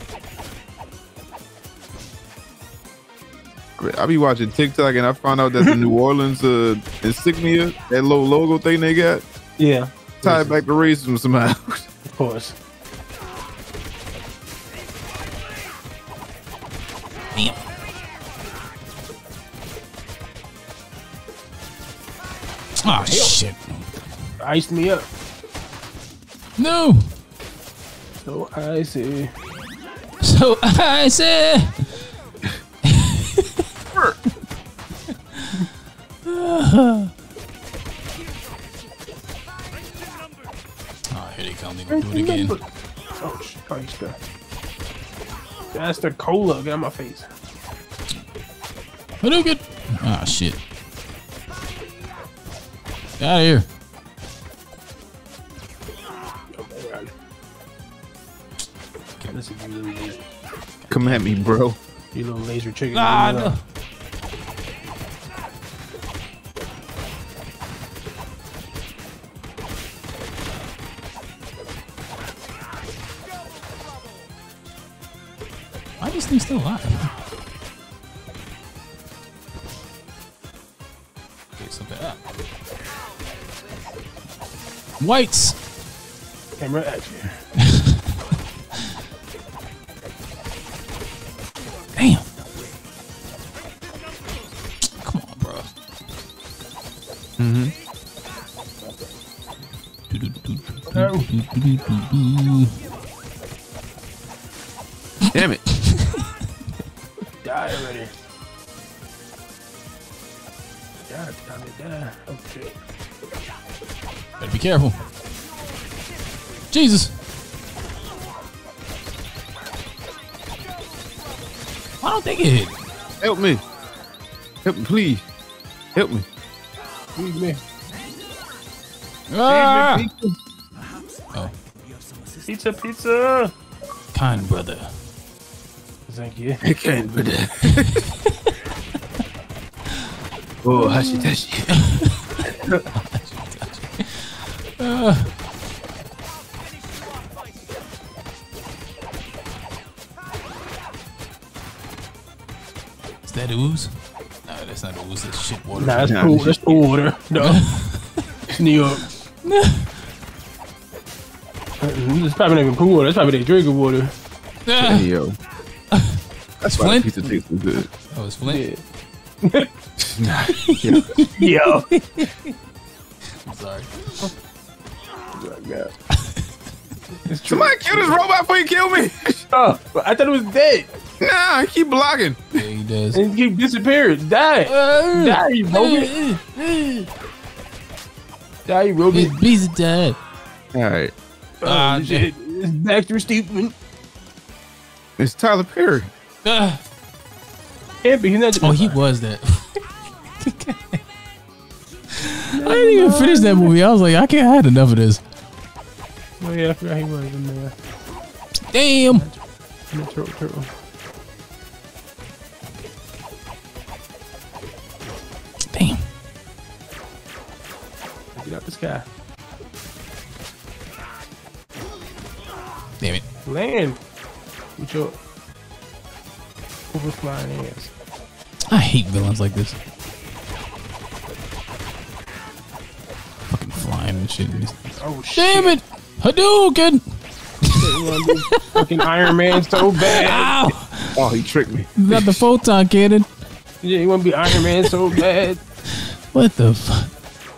I be watching TikTok and I found out that the New Orleans insignia, that little logo thing they got, Yeah. tied back to racism somehow. Of course. Damn. Oh, shit. Iced me up. No. So icy. So I said. Oh, here they come. They gonna do it again. Oh, shit. Iced up. That's the cola. Get out my face. Hadouken! Ah, shit. Get out of here. Oh, my God. Listen, you little laser, Come at me, bro. you little laser chicken. Ah, You know, no. Why is this thing still alive? Okay, so bad. Whites! Camera action. Damn! Come on, bro. Damn it. Die already. Die, time to die. Oh, shit. Better be careful. Jesus! Why don't they get hit? Help me. Help me, please. Help me. Leave me. Ah! Oh, Pizza, pizza. kind brother. Thank you. I can't do that. Oh, hashi tashi. Is that ooze? No, that's not ooze. That's shit water. Nah, that's Nah, cool. this That's cool water. No. It's New York. It's probably not even cool water. That's probably their drinking water. Ah, Yo. That's why Flint? the pizza tastes so good. that was Flint. Yo. I'm sorry. It's true. Somebody kill this robot before you kill me. Oh, I thought it was dead. Nah, I keep blocking. Yeah, he does. And he disappeared. Die. Die, you robot. Die, you robot. He's dead. All right. Ah, Oh, shit. It's Baxter Stephen. It's Tyler Perry. Ah. Can't be. He's not. Oh, he was that. I didn't even finish that movie. I was like, I had enough of this. Oh, yeah, I forgot he was in there. Damn. In the turtle. Damn. Get out the sky. Damn it. Land with your overflying ass. I hate villains like this. Fucking flying and shit. Oh shit! Damn it! Hadouken! Fucking Iron Man so bad. Ow! Oh, he tricked me. You got the photon cannon. Yeah, you want to be Iron Man so bad. What the fuck?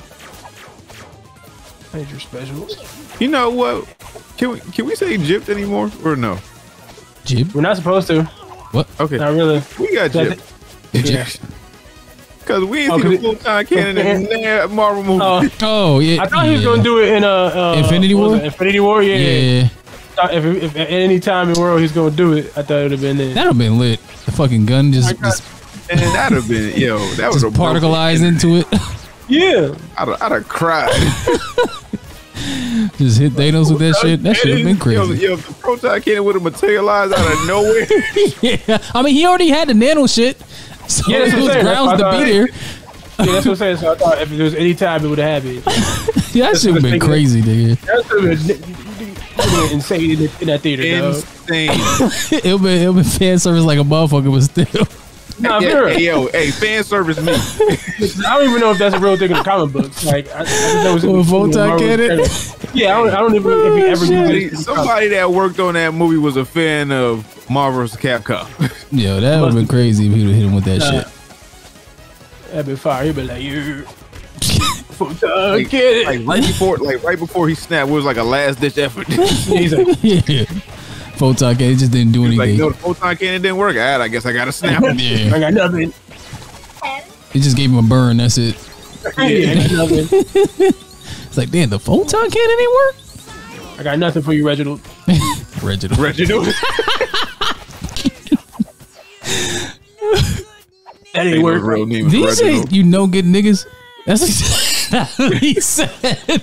That's your special. You know what? Can we say gypped anymore or no? Jib? We're not supposed to. What? Okay, Not really. we got gypped Yeah. because we ain't Oh, seen 'cause the full time cannon in that Marvel movie. Oh, yeah. I thought he was gonna do it in Infinity what was War? it? Infinity War, yeah. Yeah. Thought if at any time in the world he's gonna do it, I thought it would have been it. That'd have been lit. The fucking gun just And that'd have been that was a particleized into it. Yeah. I'd have cried. Just hit Thanos with that shit. That should have been crazy. Yo, the proton cannon would have materialized out of nowhere. Yeah. I mean, he already had the nano shit. So Yeah, that's it what I'm was saying. grounds That's to what I be thought. there. Yeah, that's what I'm saying. So I thought if there was any time it would have happened. Yeah, that should have been thinking. crazy, nigga. That would have been insane in that theater, dog. Insane. It'll be fan service like a motherfucker, but still. Nah, Yeah, sure. hey, fan service me. I don't even know if that's a real thing in the comic books. Like, I just know it's in Well, the Photon Marvel cannon? trailer. Yeah, I don't even know if he ever used it. Somebody that worked on that movie was a fan of Marvel's Capcom. Yo, that would have been crazy if he would have hit him with that shit. That'd been fire. He'd be like, you. Photon cannon. right before he snapped, it was like a last ditch effort. He's like, Yeah. Photon cannon just didn't do Like, anything. no, the photon cannon didn't work. I guess I got to snap. Yeah. I got nothing. It just gave him a burn. That's it. I got nothing. It's like, damn, the photon cannon didn't work? I got nothing for you, Reginald. Reginald. That ain't work. Real name Did is he say Reginald. you no good niggas? That's what he said.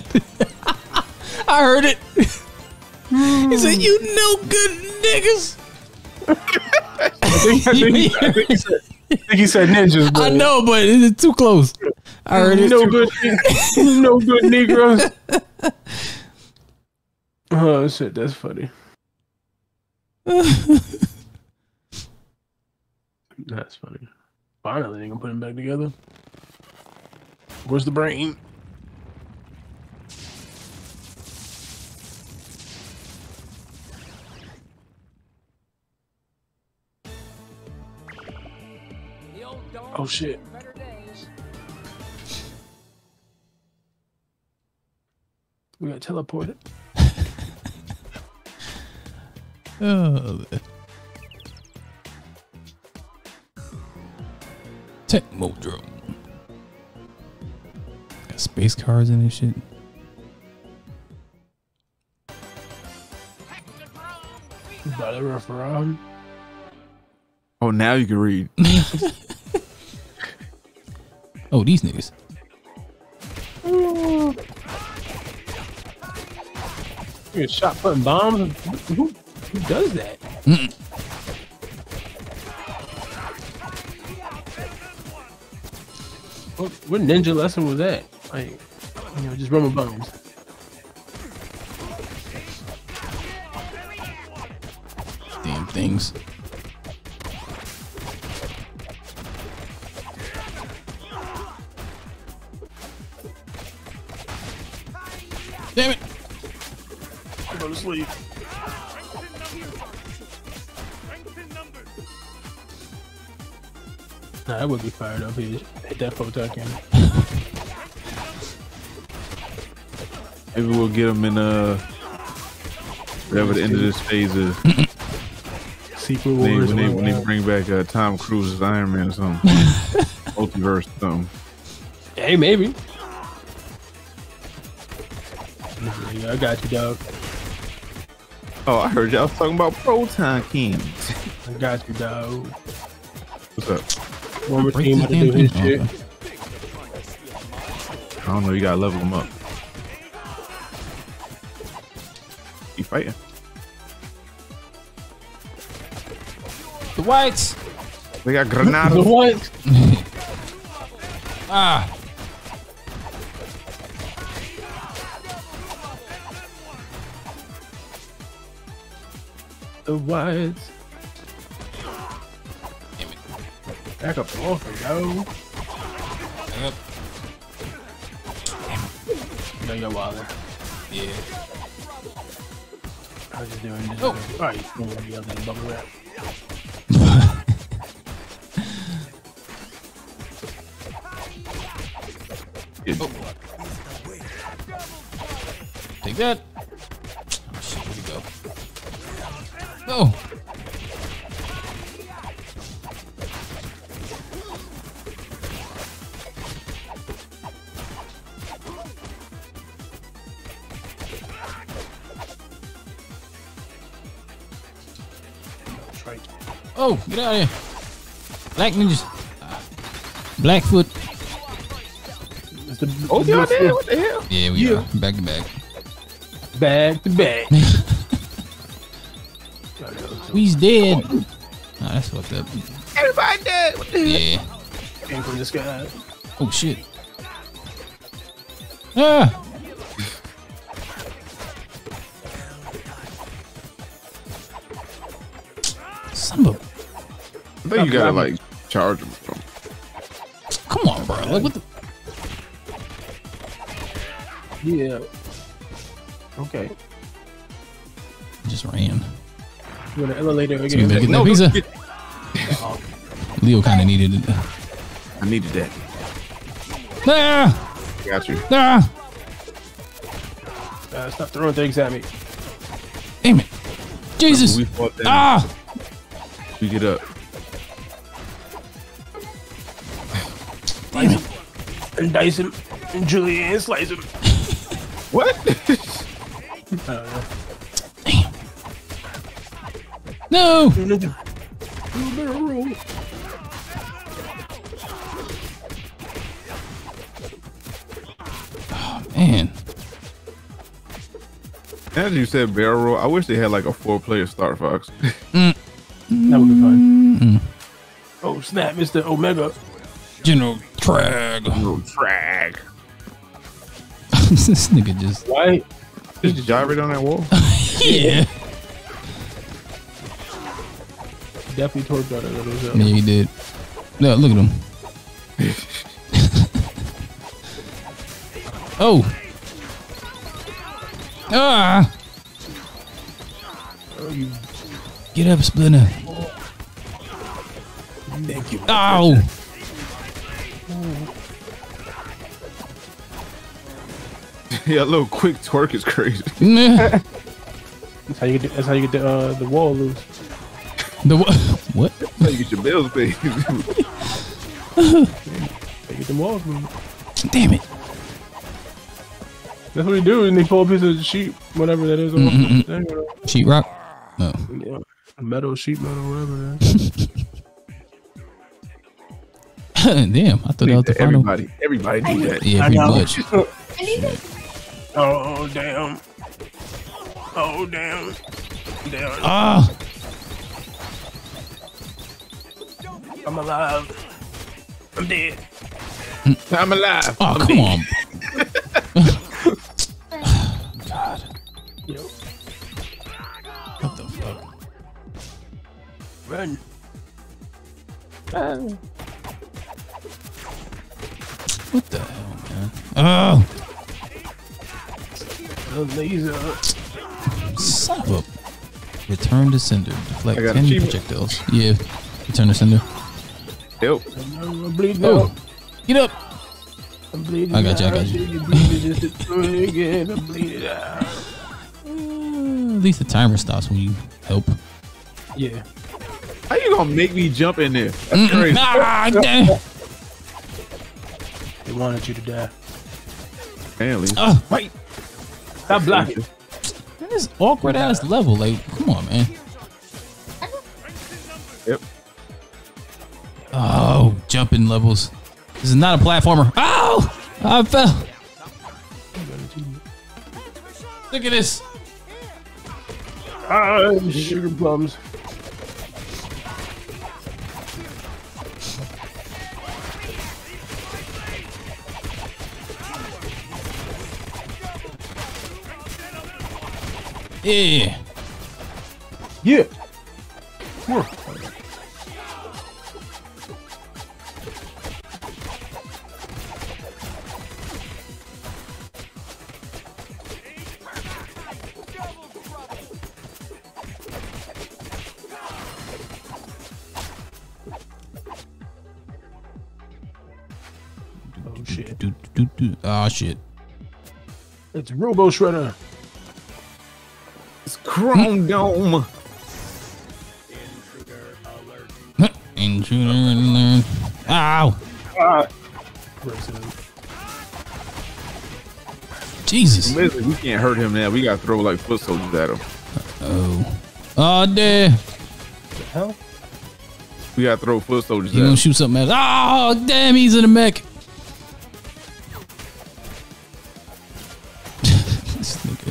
I heard it. He said you no good niggas. I think he said ninjas, bro. I know, but it's too close. I heard it. No good, no good Negroes. Oh shit, that's funny. That's funny. Finally, they gonna put him back together. Where's the brain? Oh shit. We got teleported. Oh. Techmodrome. Got space cars in this shit. Battle Ferrari. Oh, now you can read. Oh, these niggas. You get shot putting bombs? Who does that? What ninja lesson was that? Like, just rubber bombs. Damn things. Damn it. Go to sleep. Nah, that would be fired up. He hit that photon cannon. Maybe we'll get him in whatever the end of this phase is. Secret When Wars. they bring back Tom Cruise as Iron Man or something. Multiverse or something. Hey, maybe. Yeah, I got you, dog. Oh, I heard y'all talking about proton cannons. I got you, dog. What's up? One more Break team this to do damn his thing. shit. Okay. I don't know. You gotta level them up. You fighting? The whites. They got The granadas. what? Ah. the whites. Damn it. Back up off it, yo. Yep. No, you're wilder. Yeah. I was just doing this. Oh. Alright, you know the other bubble wrap. Oh. Take that. Oh shit, where'd he go? No. Right. Oh, get out of here. Black ninjas. Blackfoot. It's the, Oh, y'all did? What the hell? Yeah, we are. Back to back. Back to back. We's dead. Oh, that's fucked up. Everybody dead. What the hell? Yeah. Came from the sky. Oh shit. Ah. Son of a. I think you gotta like charge them. Come on, bro. Like, what the? Yeah. Okay. Just ran. You want an elevator So we again? better get No, that get- pizza. Leo kind of needed it. I needed that. Ah! Got you. Ah! Stop throwing things at me. Damn it! Jesus! We fought them. Ah! We get up. Slice him. And dice him. And julienne slice him. What? Damn! No! Man. Now that you said barrel roll, I wish they had like a 4-player Star Fox. That would be fun. Oh snap, Mr. Omega. General Trag. No track. This nigga just. Why? Did you gyrate on that wall? Yeah. Definitely torqued out a little. Yeah, he did. No, look at him. Oh. Ah. Oh, you. Get up, Splinter. Thank you. Ow. Yeah, a little quick twerk is crazy. Nah. That's how you get. That's how you get the wall loose. The what? What? That's how you get your bills paid. They get the walls moving. Damn it. That's what they do, and they pull a piece of sheep, whatever that is. Sheetrock? No. Yeah. Metal, sheep metal, whatever that is. Damn, I thought that was the final. Everybody do that. Yeah, I pretty know. much. Oh, damn. Oh, damn. Damn. Ah. I'm alive. I'm dead. I'm alive. Oh, I'm come dead. on. God. Yo, What the fuck? run. What the hell, man? Oh, The laser. son of a. Return to sender. Deflect I got 10 achievement. projectiles. Yeah. Return to sender. Yep. I'm bleeding Oh. out. Get up. I'm bleeding I got you, I out. got you. I'm bleeding just to do it again. I'm bleeding out. At least the timer stops when you help. Yeah. How you gonna make me jump in there? That's crazy. Ah, damn. They wanted you to die. Apparently. Oh, Wait. Stop blocking. this awkward ass level. Like, come on, man. Yep. Oh, jumping levels. This is not a platformer. Oh, I fell. Look at this. Ah, sugar plums. Yeah. Yeah. Come on. Oh shit. Ah, shit. It's Robo Shredder. It's Chrome Dome. Intruder alert. Ow. Jesus. Listen, we can't hurt him now. We gotta throw like foot soldiers at him. Oh. Oh, damn. The hell? We gotta throw foot soldiers You at gonna him. shoot something at us. Oh, damn, he's in the mech. This nigga.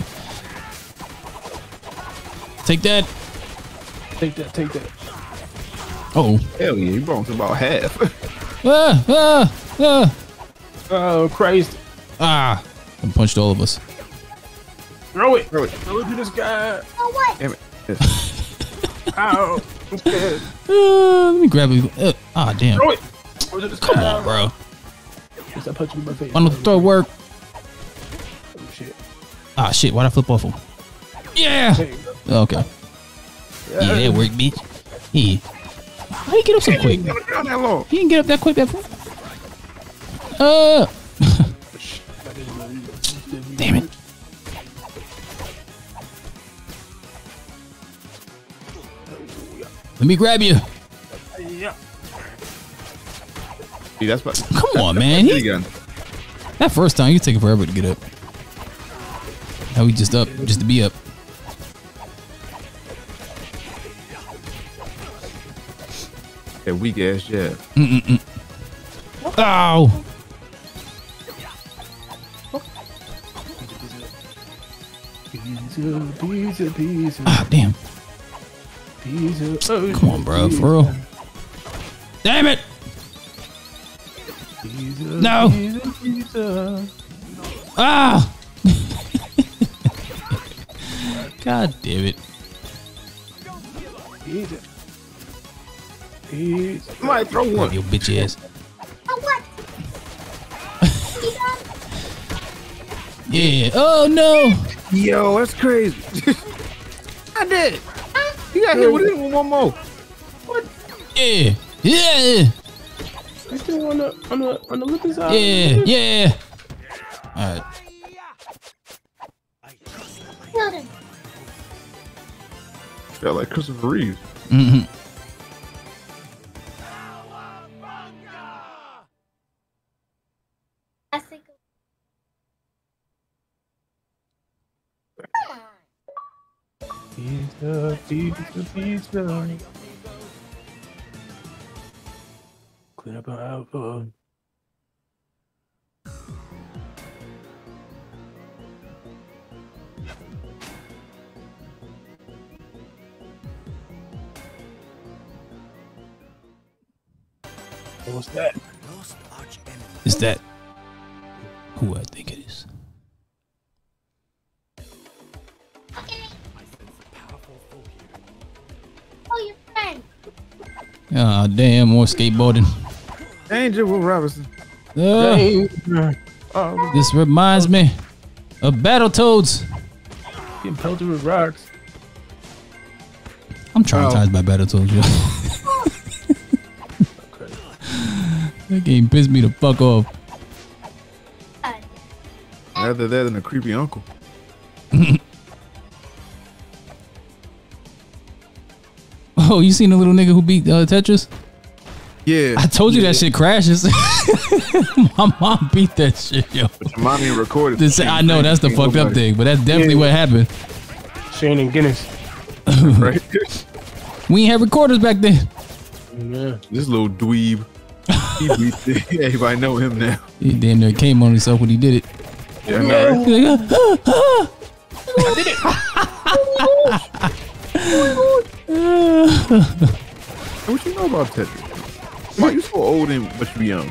Take that. Take that, take that. Oh. Hell yeah, he brought us about half. Ah. Oh, Christ. Ah. And punched all of us. Throw it. Throw it. Throw it to this guy. Oh, what? Damn it. Ow. I'm scared. Let me grab it. Ah, damn. Throw it. Throw it to this Come guy. on, bro. What's that punch in my face? On the throw work. Oh, shit. Ah, shit. Why'd I flip off him? Yeah. There you go. Okay. Yeah, that worked, bitch. Yeah. How you get up so quick? Never got that long. He didn't get up that quick, that far. Damn it. Let me grab you. Yeah. See, that's what. Come on, man. He gun. That first time, you taking forever to get up. How we just up, just to be up. That weak ass jab. Ow. Pizza. Ah, damn. Pizza. Oh, Come on, bro. For real. Damn it. Pizza. No. Pizza. Ah. God damn it. Pizza. Pizza. Somebody throw one. Your bitch ass. Oh, what? Yeah. Oh, no. Yo, that's crazy. I did it. He got hit with it with one more. Yeah. Yeah. You still on the looking side? Yeah. Yeah. All right. Killed him. Felt like Christopher Reeve. Mm-hmm. I think. Pizza. Pizza. Clean up our outfit. What's that? Is that who I think it is? Oh, your friend. Ah, damn, more skateboarding. Danger Will Robinson. This reminds me of Battletoads. Getting pelted with rocks. I'm traumatized by Battletoads, yo. Okay. That game pissed me the fuck off. Rather that than a creepy uncle. Oh, you seen the little nigga who beat Tetris? Yeah. I told you that shit crashes. My mom beat that shit, yo. But your mommy recorded. I know that's the fucked up thing, but that's definitely what happened. Shannon Guinness. Right? We ain't have recorders back then. Yeah. This little dweeb. He beat it. Everybody know him now. He damn near came on himself when he did it. Yeah, I know, right? He's like, What you know about Tetris? Why you so old and but you young?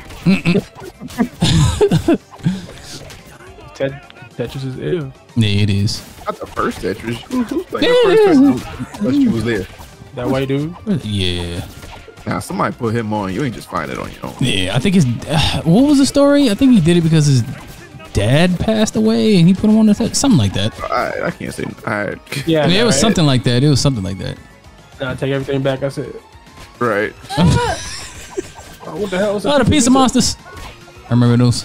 Tetris is ill. Yeah, it is. Not the first Tetris. Who's playing the first Tetris? Unless you was there. That white dude. Yeah. Now somebody put him on. You ain't just find it on your own. Yeah, I think his. What was the story? I think he did it because his dad passed away and he put him on the set. Something like that. I can't say. Yeah, It was something like that. It was something like that. Nah, take everything back. I said. Right. Oh, what the hell was that? Oh, the Pizza Monsters. I remember those.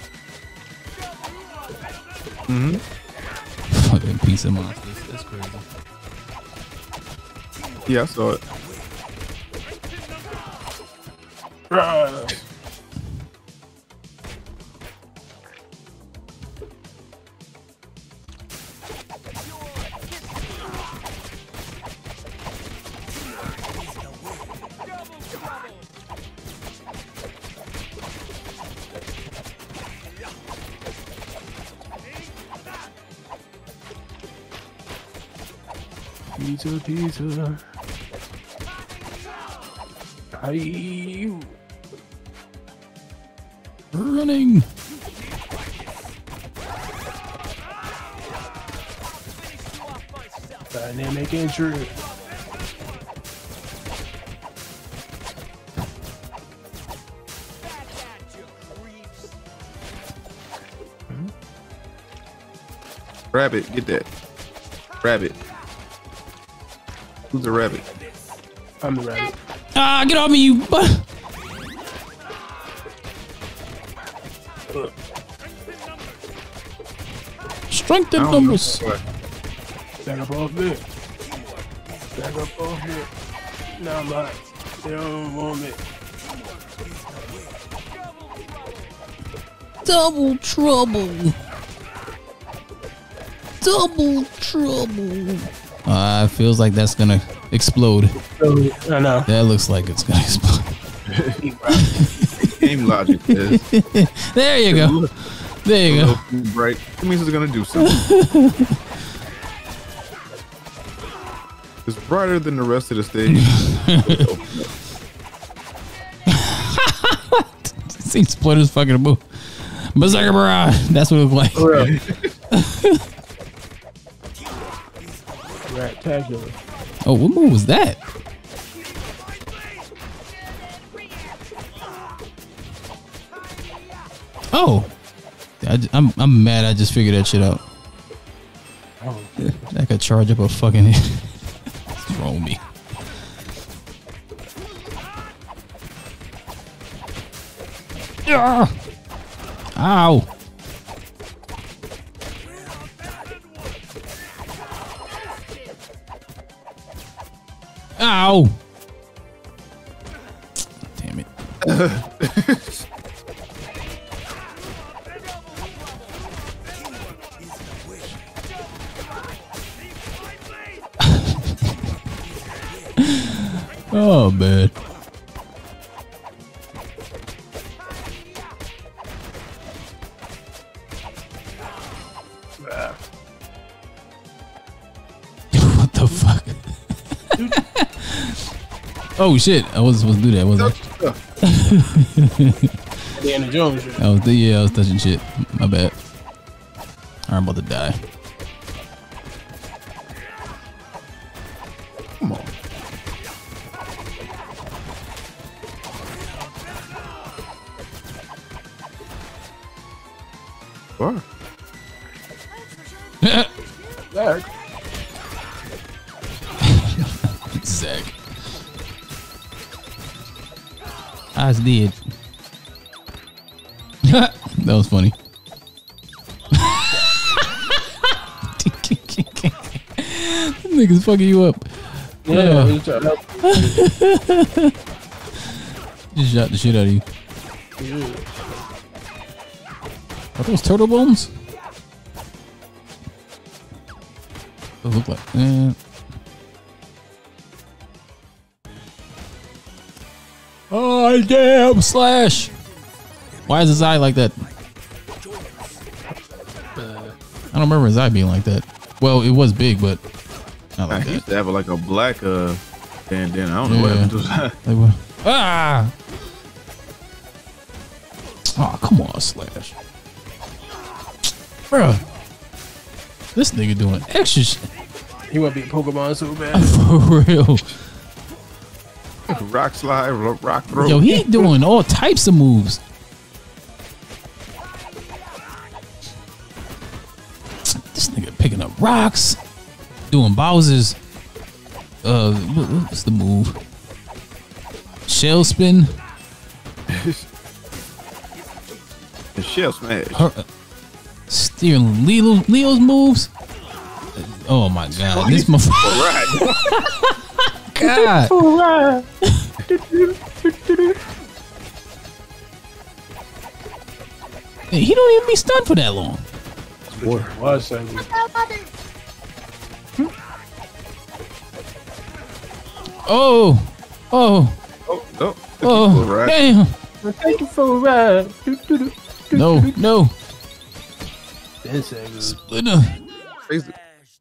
Fucking Pizza Monsters. That's crazy. Yeah, I saw it. Pizza. Aye. Running. Dynamic entry. Rabbit, get that. Rabbit. Who's the rabbit? I'm the rabbit. Ah, get off me, you butt. Strength in numbers. Back up off me. Back up off me. Now I'm hot. They don't want me. Double trouble. Double trouble. Feels like that's gonna explode. I know. That looks like it's gonna explode. Game logic is. There you go. There you go. Right. That means it's gonna do something. It's brighter than the rest of the stage. See Splinter's fucking move. Berserker Barrage. That's what it looked like. Rectangular. Oh, what move was that? Oh, I'm mad. I just figured that shit out. Oh. I could charge up a fucking. What's wrong with me? Ow! Ow! Damn it. Oh, man. What the fuck? Oh shit! I wasn't supposed to do that, was I? Indiana Jones. Shit. I was touching shit. My bad. I'm about to die. Come on. What? Zach. Zach. I was dead. That was funny. Niggas fucking you up. Yeah. Just shot the shit out of you. Yeah. Are those turtle bones? Those look like. Oh damn! Slash. Why is his eye like that? I don't remember his eye being like that. Well, it was big, but not like He used that. to have like a black bandana. I don't know what happened to that. Like what? Ah! Oh, come on, Slash. Bruh. This nigga doing extra shit. He want to be Pokemon so bad. For real. Rock slide, rock throw. Yo, he doing all types of moves. This nigga picking up rocks, doing Bowser's. What's the move? Shell spin. The shell smash. Stealing Leo's moves. Oh my god, this motherfucker. God. Hey, he don't even be stunned for that long. Why say we? Oh, damn. Take you for a ride. No. That's it. Splinter. Crazy.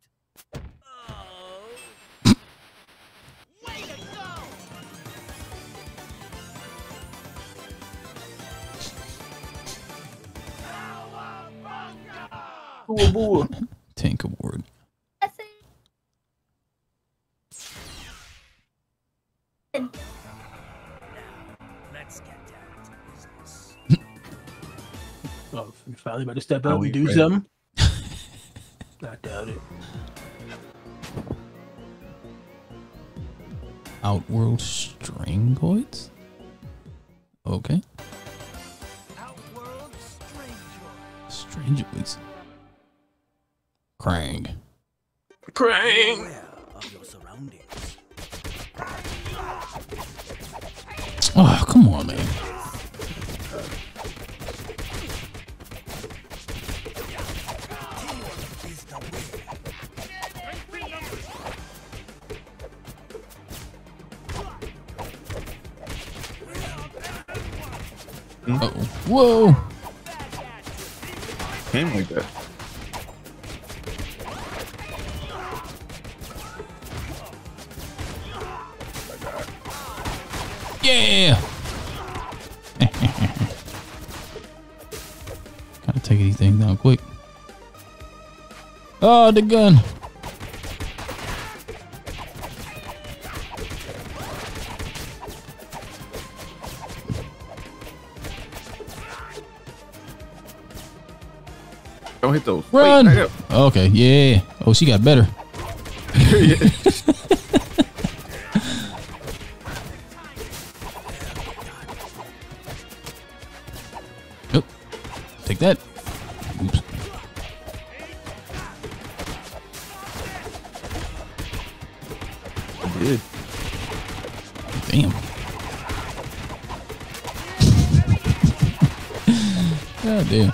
Tank award. Let's get down to business. Oh, you finally about to step out and do something? I doubt it. Outworld Strangoids? Okay. Outworld Strangoids. Krang. Krang! Aware of your surroundings. Oh, come on, man. Uh-oh. Whoa! Came like that. Yeah! Gotta take these things down quick. Oh, the gun! Don't hit those. Run! Wait, back up. Okay, yeah. Oh, she got better. Yeah. Oh, take that. Oops. I did. Damn. God damn.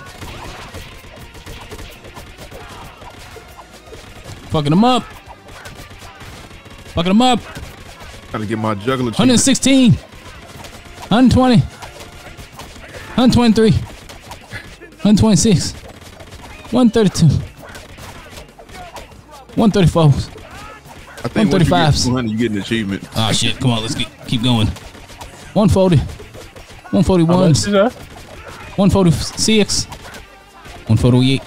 Fucking him up. Fucking him up. Trying to get my juggler. 116. 120. 123. 126. 132. 134. I think once you get 135s. 200, you get an achievement. Oh shit, come on, let's keep going. 140. 141s. 146. 148.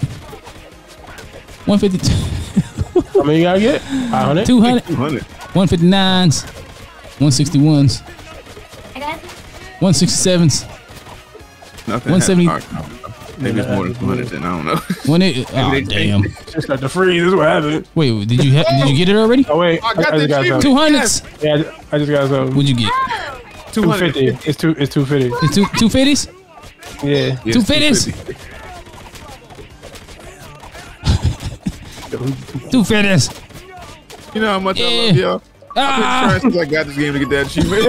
152. How many you gotta get? 500? 200. 200. 159s. 161s. I got 167s. Nothing. 170. happened. All right, maybe it's more than 200. Then I don't know. Oh damn. Just got the freeze. This is what happened. Wait, did you get it already? Oh, wait. I got I the just got achievement. something. 200s. Yeah, I just got something. What'd you get? 250. It's 250. It's 250s? Yeah. Yes, 250s? 250s. You know how much I Yeah. love y'all. I've been Ah! trying since I got this game to get that achievement.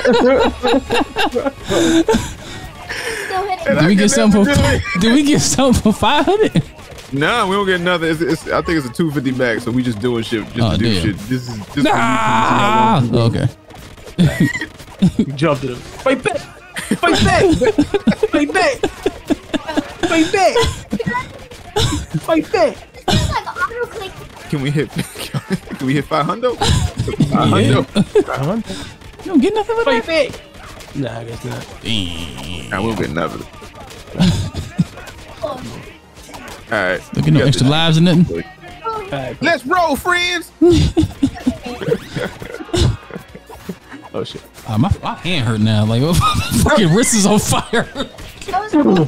still hitting. And Did I we can get something never for? do it. Did we get something for 500? Nah, we don't get nothing. I think it's a 250 back, so we just doing shit just Oh, to do damn. shit. This is just Ah! Okay. You jumped at him. Fight back! Fight back! Fight back! Fight back! Fight back! This is like auto click. Can we hit 500? 500? You don't get nothing for Fight that? back! Nah, I guess not. Damn. I will get nothing. All right. Look at no extra lives or nothing. Alright. Let's roll, friends. Oh shit. My hand hurt now. Like, my fucking wrist is on fire. That was cool.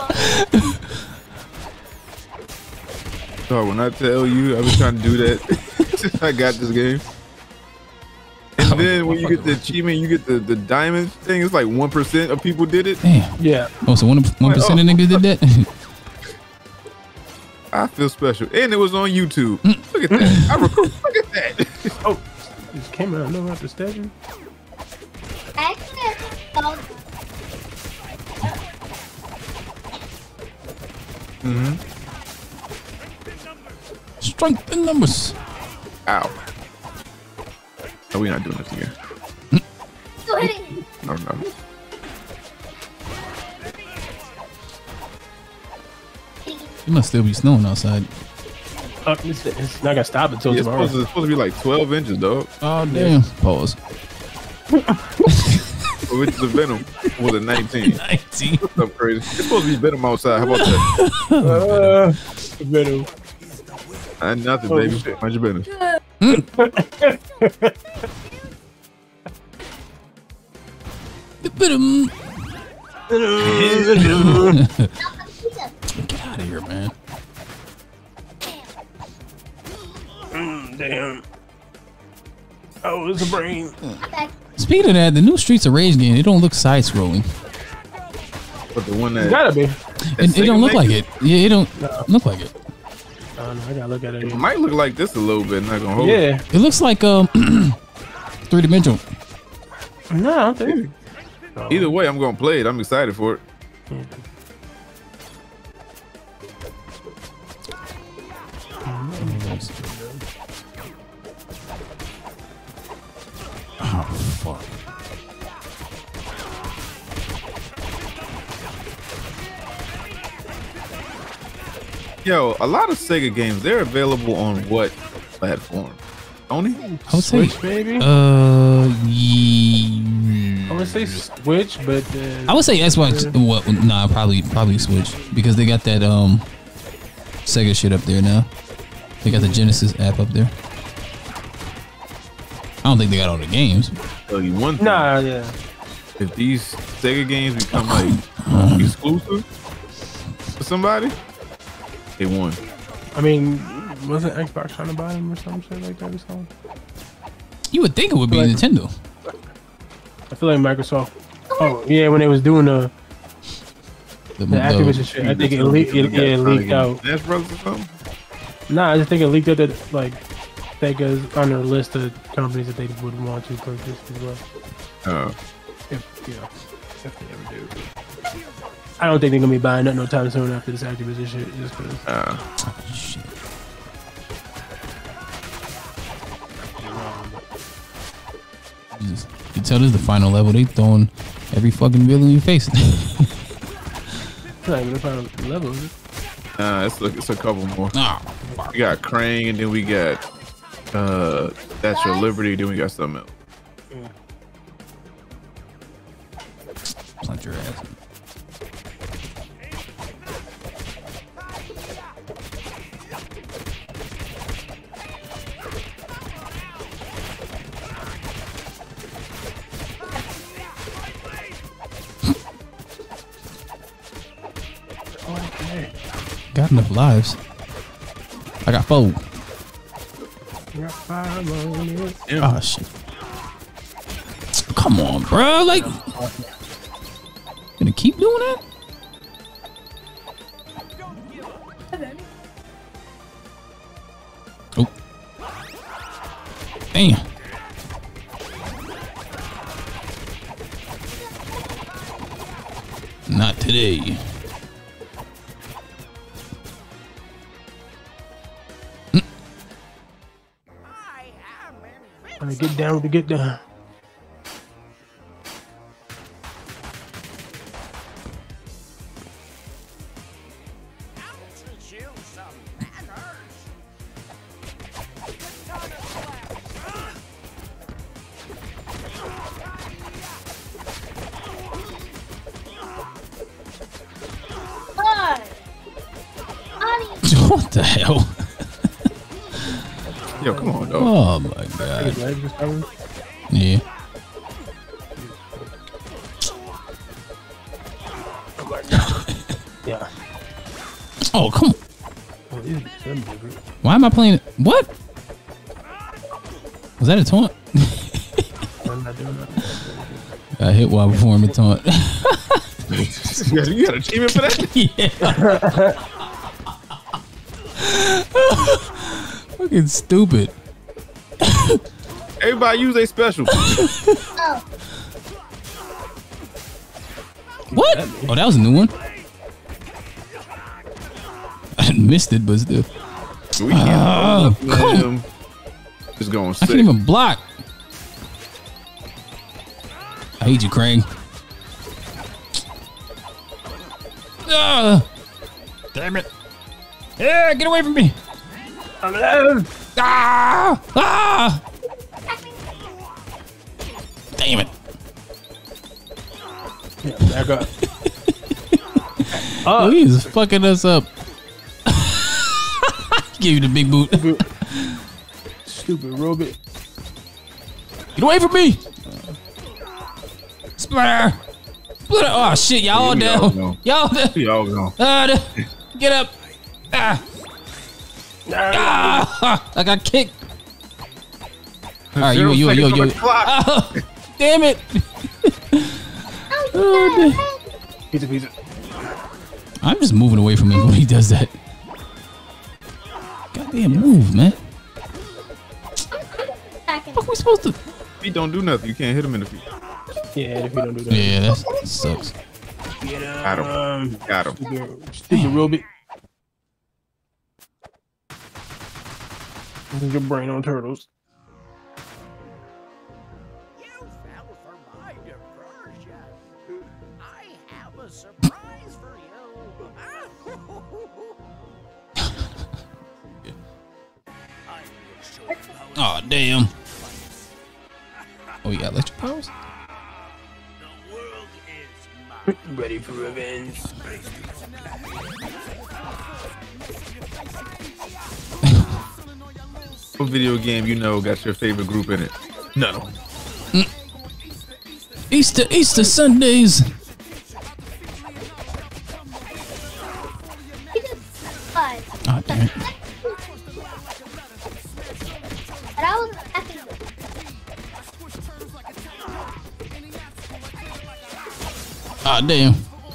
So when I tell you, I've been trying to do that since I got this game. And then when you get the achievement, you get the diamond thing. It's like 1% of people did it. Damn. Yeah. Oh, so 1% of niggas did that? I feel special, and it was on YouTube. Look at that! Look at that! Oh, this camera. I know how to statue. Actually, I Strength in numbers. Ow! No, we're not doing this again. still hitting. No. It must still be snowing outside. It's not gonna stop until It's tomorrow. supposed to be like 12 inches, dog. Oh, damn. Pause. Which is the Venom. Was it 19? 19. What's up, crazy? It's supposed to be Venom outside. How about that? Venom. Nothing, Oh, baby. shit. Mind your business. Get out of here, man. Damn. Oh, it's a brain. Speaking of that, the new Streets of Rage game, it don't look side-scrolling. But the one It that gotta be. It don't look like it. Yeah, it don't look like it. I don't know. I gotta look at it. it Again. might look like this a little bit. Not gonna hold. you. Yeah. It looks like three-dimensional. No, I don't think. Either way, I'm gonna play it. I'm excited for it. Oh, fuck. Yo, a lot of Sega games, they're available on what platform? Sony? I would say, Switch, maybe. I would say Switch, but I would say Xbox. Well, nah, probably Switch because they got that Sega shit up there now. They got the Genesis app up there. I don't think they got all the games. Tell you one thing. nah, yeah. If these Sega games become like exclusive for somebody, they won. I mean, wasn't Xbox trying to buy them or some shit like that or something? You would think it would be Like- Nintendo. I feel like Microsoft. Oh yeah, when they was doing the Activision shit, I think it leaked out. Smash Brothers or something? Nah, I just think it leaked out that like Sega's on their list of companies that they would want to purchase as well. If they ever do. I don't think they're gonna be buying nothing no time soon after this Activision shit, just because. Shit. You tell this is the final level. They throwing every fucking bill in your face. It's not even the final level, is it? It's a couple more. Ah, We got Krang, and then we got Statue of Liberty, then we got something else. plant your ass. Okay. Got enough lives. I got 4. Got 5 on it. Oh shit. Come on, bro. Like, gonna keep doing that? Oh. Damn. Not today. Get down with the get down. What the hell? Yo, come on, dog. Oh my god. Yeah. Oh, come on. Oh, these are some different. Why am I playing it? What? Was that a taunt? I'm not doing that. I hit while performing a taunt. You got an achievement for that? Yeah. Fucking stupid. Everybody use a special. Oh, What? Oh, that was a new one. I missed it, but still. We can't. Just going I sick. can't even block. I hate you, Krang. Damn it. Yeah, get away from me. I'm alive. Damn it. Yeah, back up. Oh, he's fucking us up. Give you the big boot. Stupid robot. Get away from me. Splatter. Splatter. Oh, shit. Y'all all down. Y'all down. Y'all gone. Get up. I got kicked. All right, yo. Oh, damn it. Pizza. I'm just moving away from him when he does that. Goddamn move, man. second. What are we supposed to? Feet don't do nothing. You can't hit him in the feet. Yeah, if you don't do that. Yeah, that sucks. Get him. Got him. Got him. Stupid robot. Use your brain on turtles. You fell for my diversion. I have a surprise for you. Oh, damn. Oh, you got electric powers? The world is mine. Ready for revenge. What video game you know got your favorite group in it? No. Easter Sundays. Five. Oh, damn it. And I was acting. Oh, damn.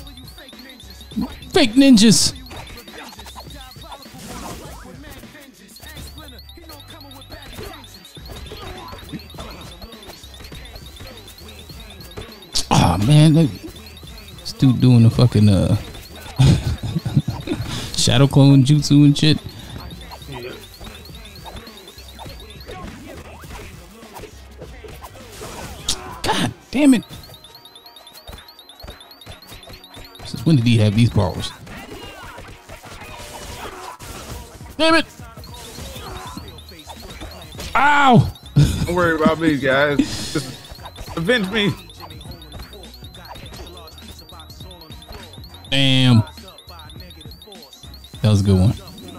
Fake ninjas. Oh, man. Look. This dude doing the fucking shadow clone jutsu and shit. God damn it. Since when did he have these powers? Damn it. Ow. Don't worry about me, guys. Just avenge me. Damn. That was a good one.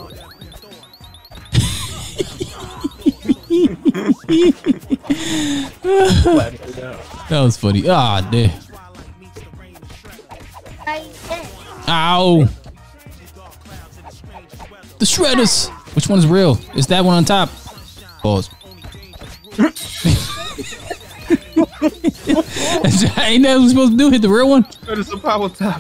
That was funny. Ah, damn. I did. Ow. The shredders. Which one's real? Is that one on top? Pause. Ain't that what we're supposed to do? Hit the real one? That is a power top.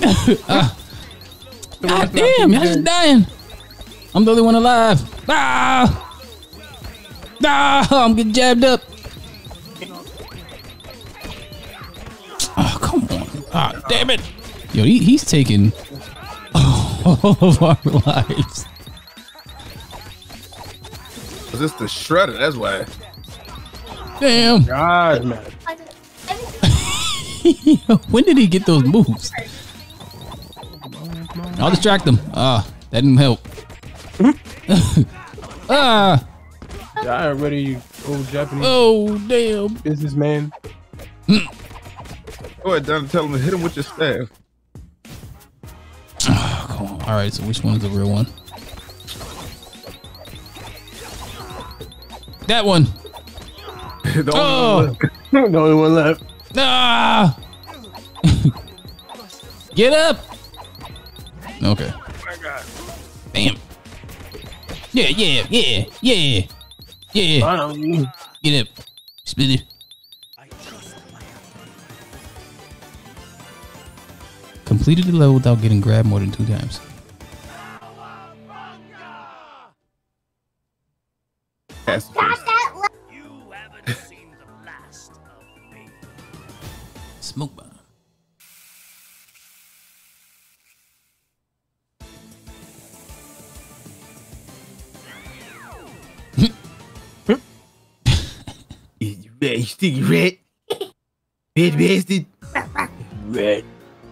God damn, y'all just dying. I'm the only one alive. Ah! Ah! I'm getting jabbed up. Oh, come on. Ah, damn it. Yo, he's taking all of our lives. Was this the shredder? That's why. Damn. God, man. When did he get those moves? I'll distract him. Ah, that didn't help. Ah. Die already, you old Japanese Oh, damn. businessman. Go ahead, Don, tell him to hit him with your staff. Oh, come on. All right, so which one is the real one? That one. The Oh. The only one left. Ah. Get up. Okay. Oh my God. Bam. Yeah. Finally. Get up. Split it. Completed the level without getting grabbed more than 2 times. That's You haven't seen the last of me. Smoke bomb. You sticky red. Red bastard. Red.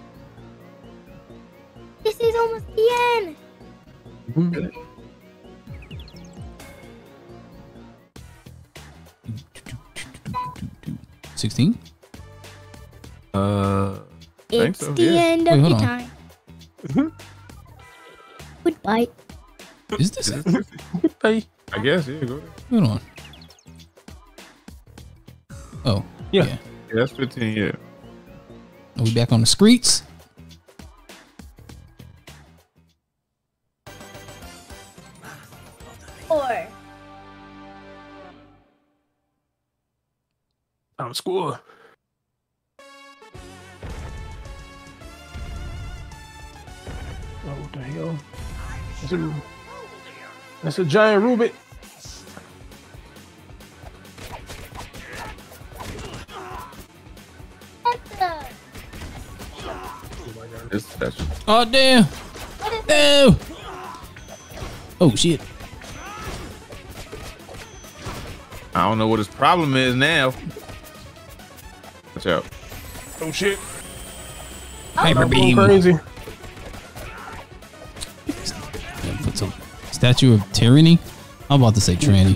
This is almost the end. 16? It's so, the yeah. end Wait, of hold the on. time. Goodbye. Is this it? Hey. I guess, yeah, go ahead. Hold on. Oh. Yeah. Yeah, that's 15, yeah. Are we back on the streets? Four. Time to score. Oh, what the hell? That's a giant Rubik. That's Oh, damn. No. Oh, shit. I don't know what his problem is now. Watch out. Oh shit. Hyper I'm going beam. crazy. Yeah, put some statue of tyranny. I'm about to say tranny.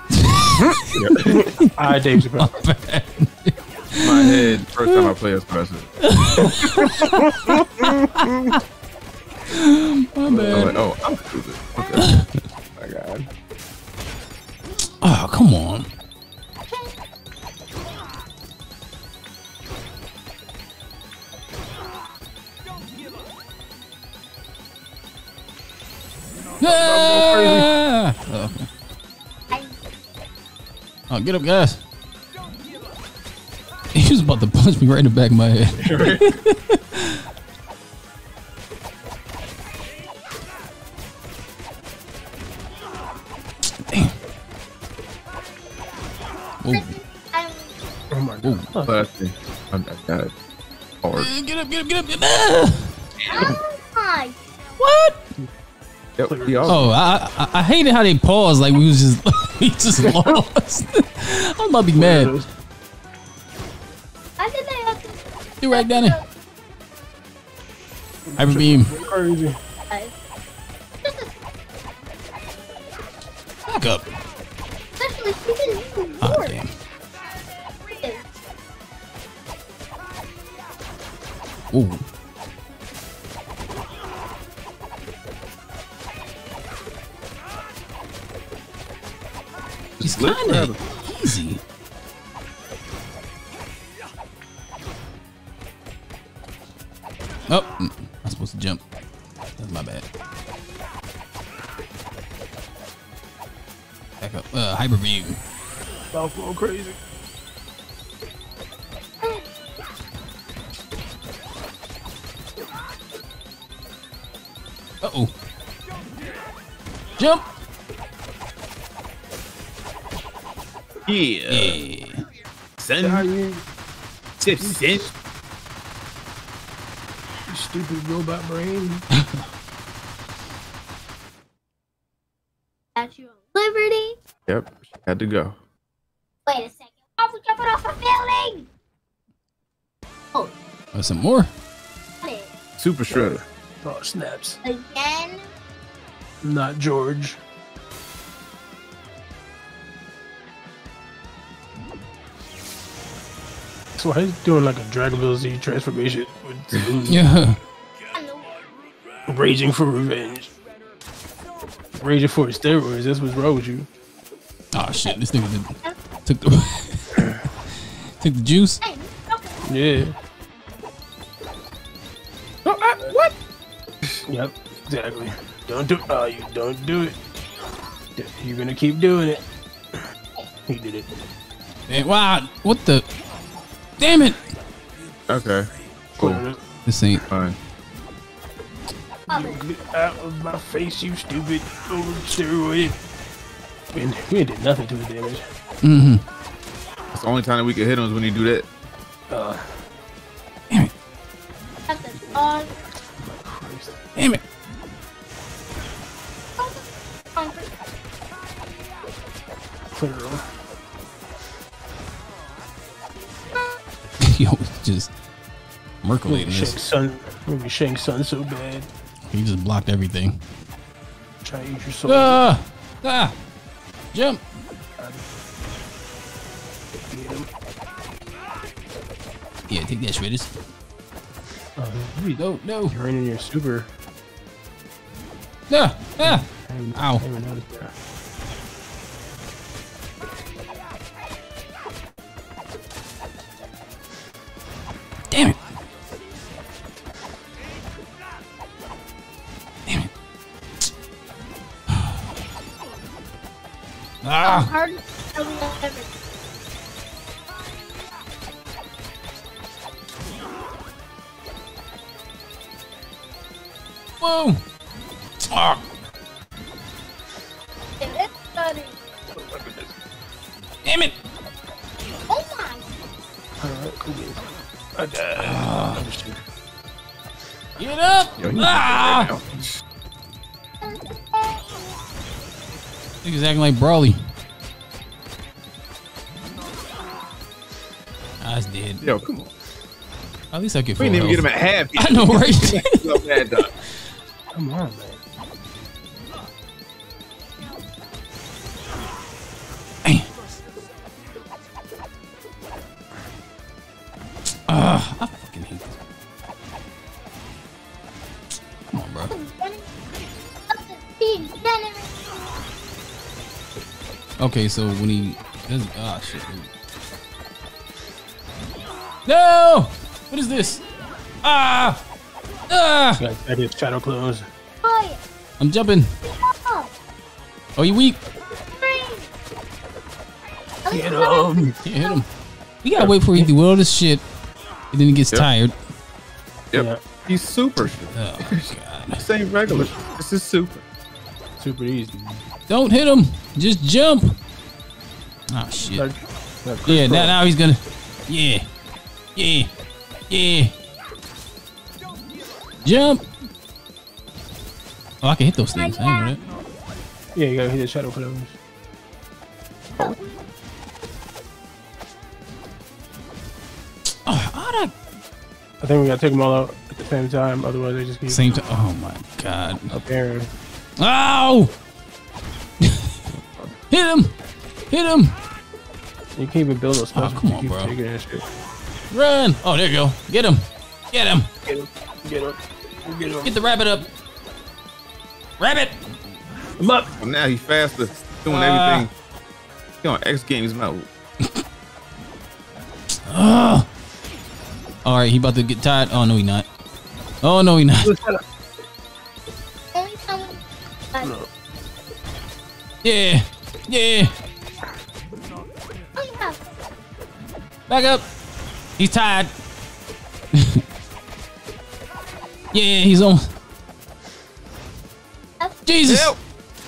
Alright, Dave Chappelle. My head, first time I play as person. My bad. Oh, I'm stupid. Okay. My God. Oh, come on. Ah! Oh, okay. Oh, get up, guys. He was about to punch me right in the back of my head. Damn. Whoa. Oh my god. Classy. I got it. Hard. Get up, get up, get up. Get up. Hi. What? Yep, he also- Oh, I hated how they paused like we was just we just lost. I'm about to be mad. I did that. You right down there. Hyper beam. Crazy. Back up. Especially she didn't even Ah, work. damn. Ooh. It's Lift kind rather. of easy. Oh, I'm supposed to jump. That's my bad. Back up. Hyper beam. Mouth going crazy. Uh-oh. Jump. Yeah. Yeah. Son. You stupid robot brain. Statue of Liberty. Yep. Had to go. Wait a second. I was jumping off a building. Oh, Some more. got it. Super Shredder. Oh, snaps. Again. Not George. So he's doing like a Dragon Ball Z transformation with Yeah. I know. raging for revenge. Raging for steroids. That's what's wrong with you. Oh shit! This nigga took the took the juice. Hey, okay. Yeah. Oh, what? Yep. Exactly. Don't do it. Oh, you don't do it. You're gonna keep doing it. He did it. Hey, wow, what the? Damn it! Okay. Cool. This ain't Fine. Get out of my face, you stupid old steroid. We did nothing to his damage. Mm-hmm. That's the only time that we can hit him is when you do that. Damn it. That's a dog. Damn it. Clear him. Yo, it's just merculating this. Maybe Shang Sun so bad. He just blocked everything. Try to eat your soul. Ah! Ah! Jump! Get him. Yeah, take that, Shredders. No, No! you're in your super. Ah! Ah! Ow. I even noticed that. Damn it! Damn it! Ah! Hard. Whoa! Ah! Damn it! Oh my. Alright, cool. Get up! Yo, he Ah! right now. Niggas acting like Brawly. I was dead. Yo, come on. At least I get We full didn't even health. get him at half. I know, right? Love that, dog. Come on, man. I fucking hate this. Come on, bro. Okay, so when he does, ah, shit. No! What is this? Ah! Ah! I did shadow close. I'm jumping. Oh, you weak? Get him. Can't hit him. We gotta wait for he do all this shit, and then he gets Yep. tired. Yep. Yeah. He's super. Oh god! This ain't regular. This is super. Super easy. Don't hit him. Just jump. Oh shit. Yeah. Now he's gonna. Yeah. Yeah. Yeah. Jump. Oh, I can hit those things. I didn't know that. Yeah, you gotta hit the shadow close. Oh, how'd I think we gotta take them all out at the same time, otherwise they just keep same time. Oh my god. appearing. Ow! Hit him! Hit him! You can't even build those specials. come you on, keep bro. taking that shit. Run! Oh, there you go. Get him! Get him! Get him. Get him. Get him. Get the rabbit up! Rabbit! I'm up. Well, now he's faster, doing everything. He on X Games mode. All right, he about to get tired. Oh no, he not. Oh no, he not. Yeah, yeah. Back up. He's tired. Yeah, he's on. Jesus. Help.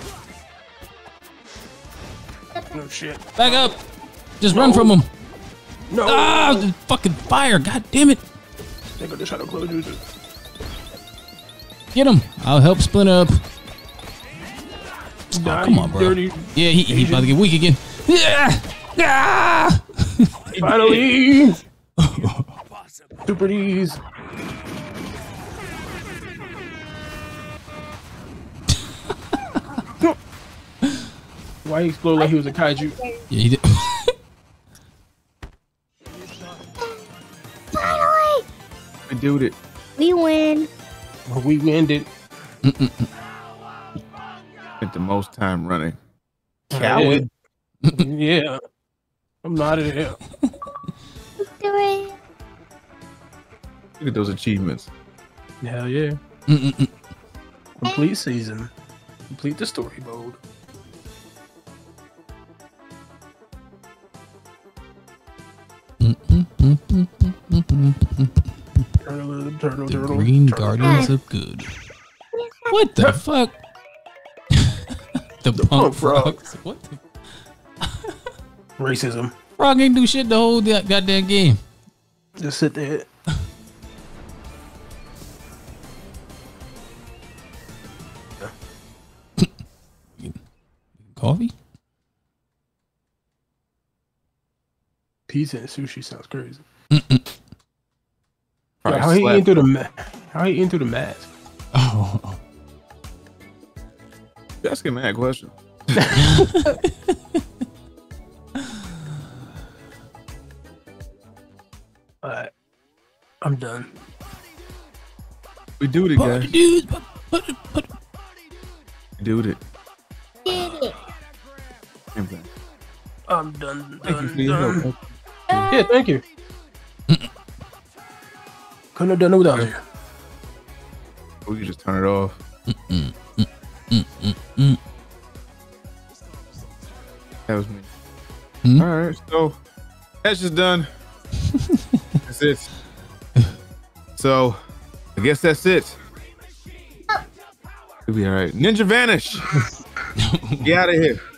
No shit. Back up. Just run from him. No. Ah, the fucking fire. God damn it. They got the shadow close user. Get him. I'll help Splinter up. Die, Come on, bro. dirty. Yeah, he's about to get weak again. Yeah. Ah. Finally. Super ease. Why he explode like he was a kaiju? Yeah, he did. Finally, We do it. we win. Well, we ended. Spent the most time running. Coward. Yeah. I'm not in here. Let's do it. Look at those achievements. Hell yeah. Complete season. Complete the story mode. The Green Guardians of Good. What the fuck? the punk frogs. What the? Racism. Frog ain't do shit the whole goddamn game. Just sit there. Coffee? Pizza and sushi sounds crazy. Probably How he slap. eating through the How he eating through the mask? Oh. You're asking me that question. Alright. I'm done. We do it, Party guys. dudes, We do it. Did it. I'm done. Thank you for your help. Yeah, thank you. Couldn't have done it without you. We can just turn it off. That was me. All right, so that's just done. That's it. So I guess that's it. We'll be all right. Ninja Vanish. Get out of here.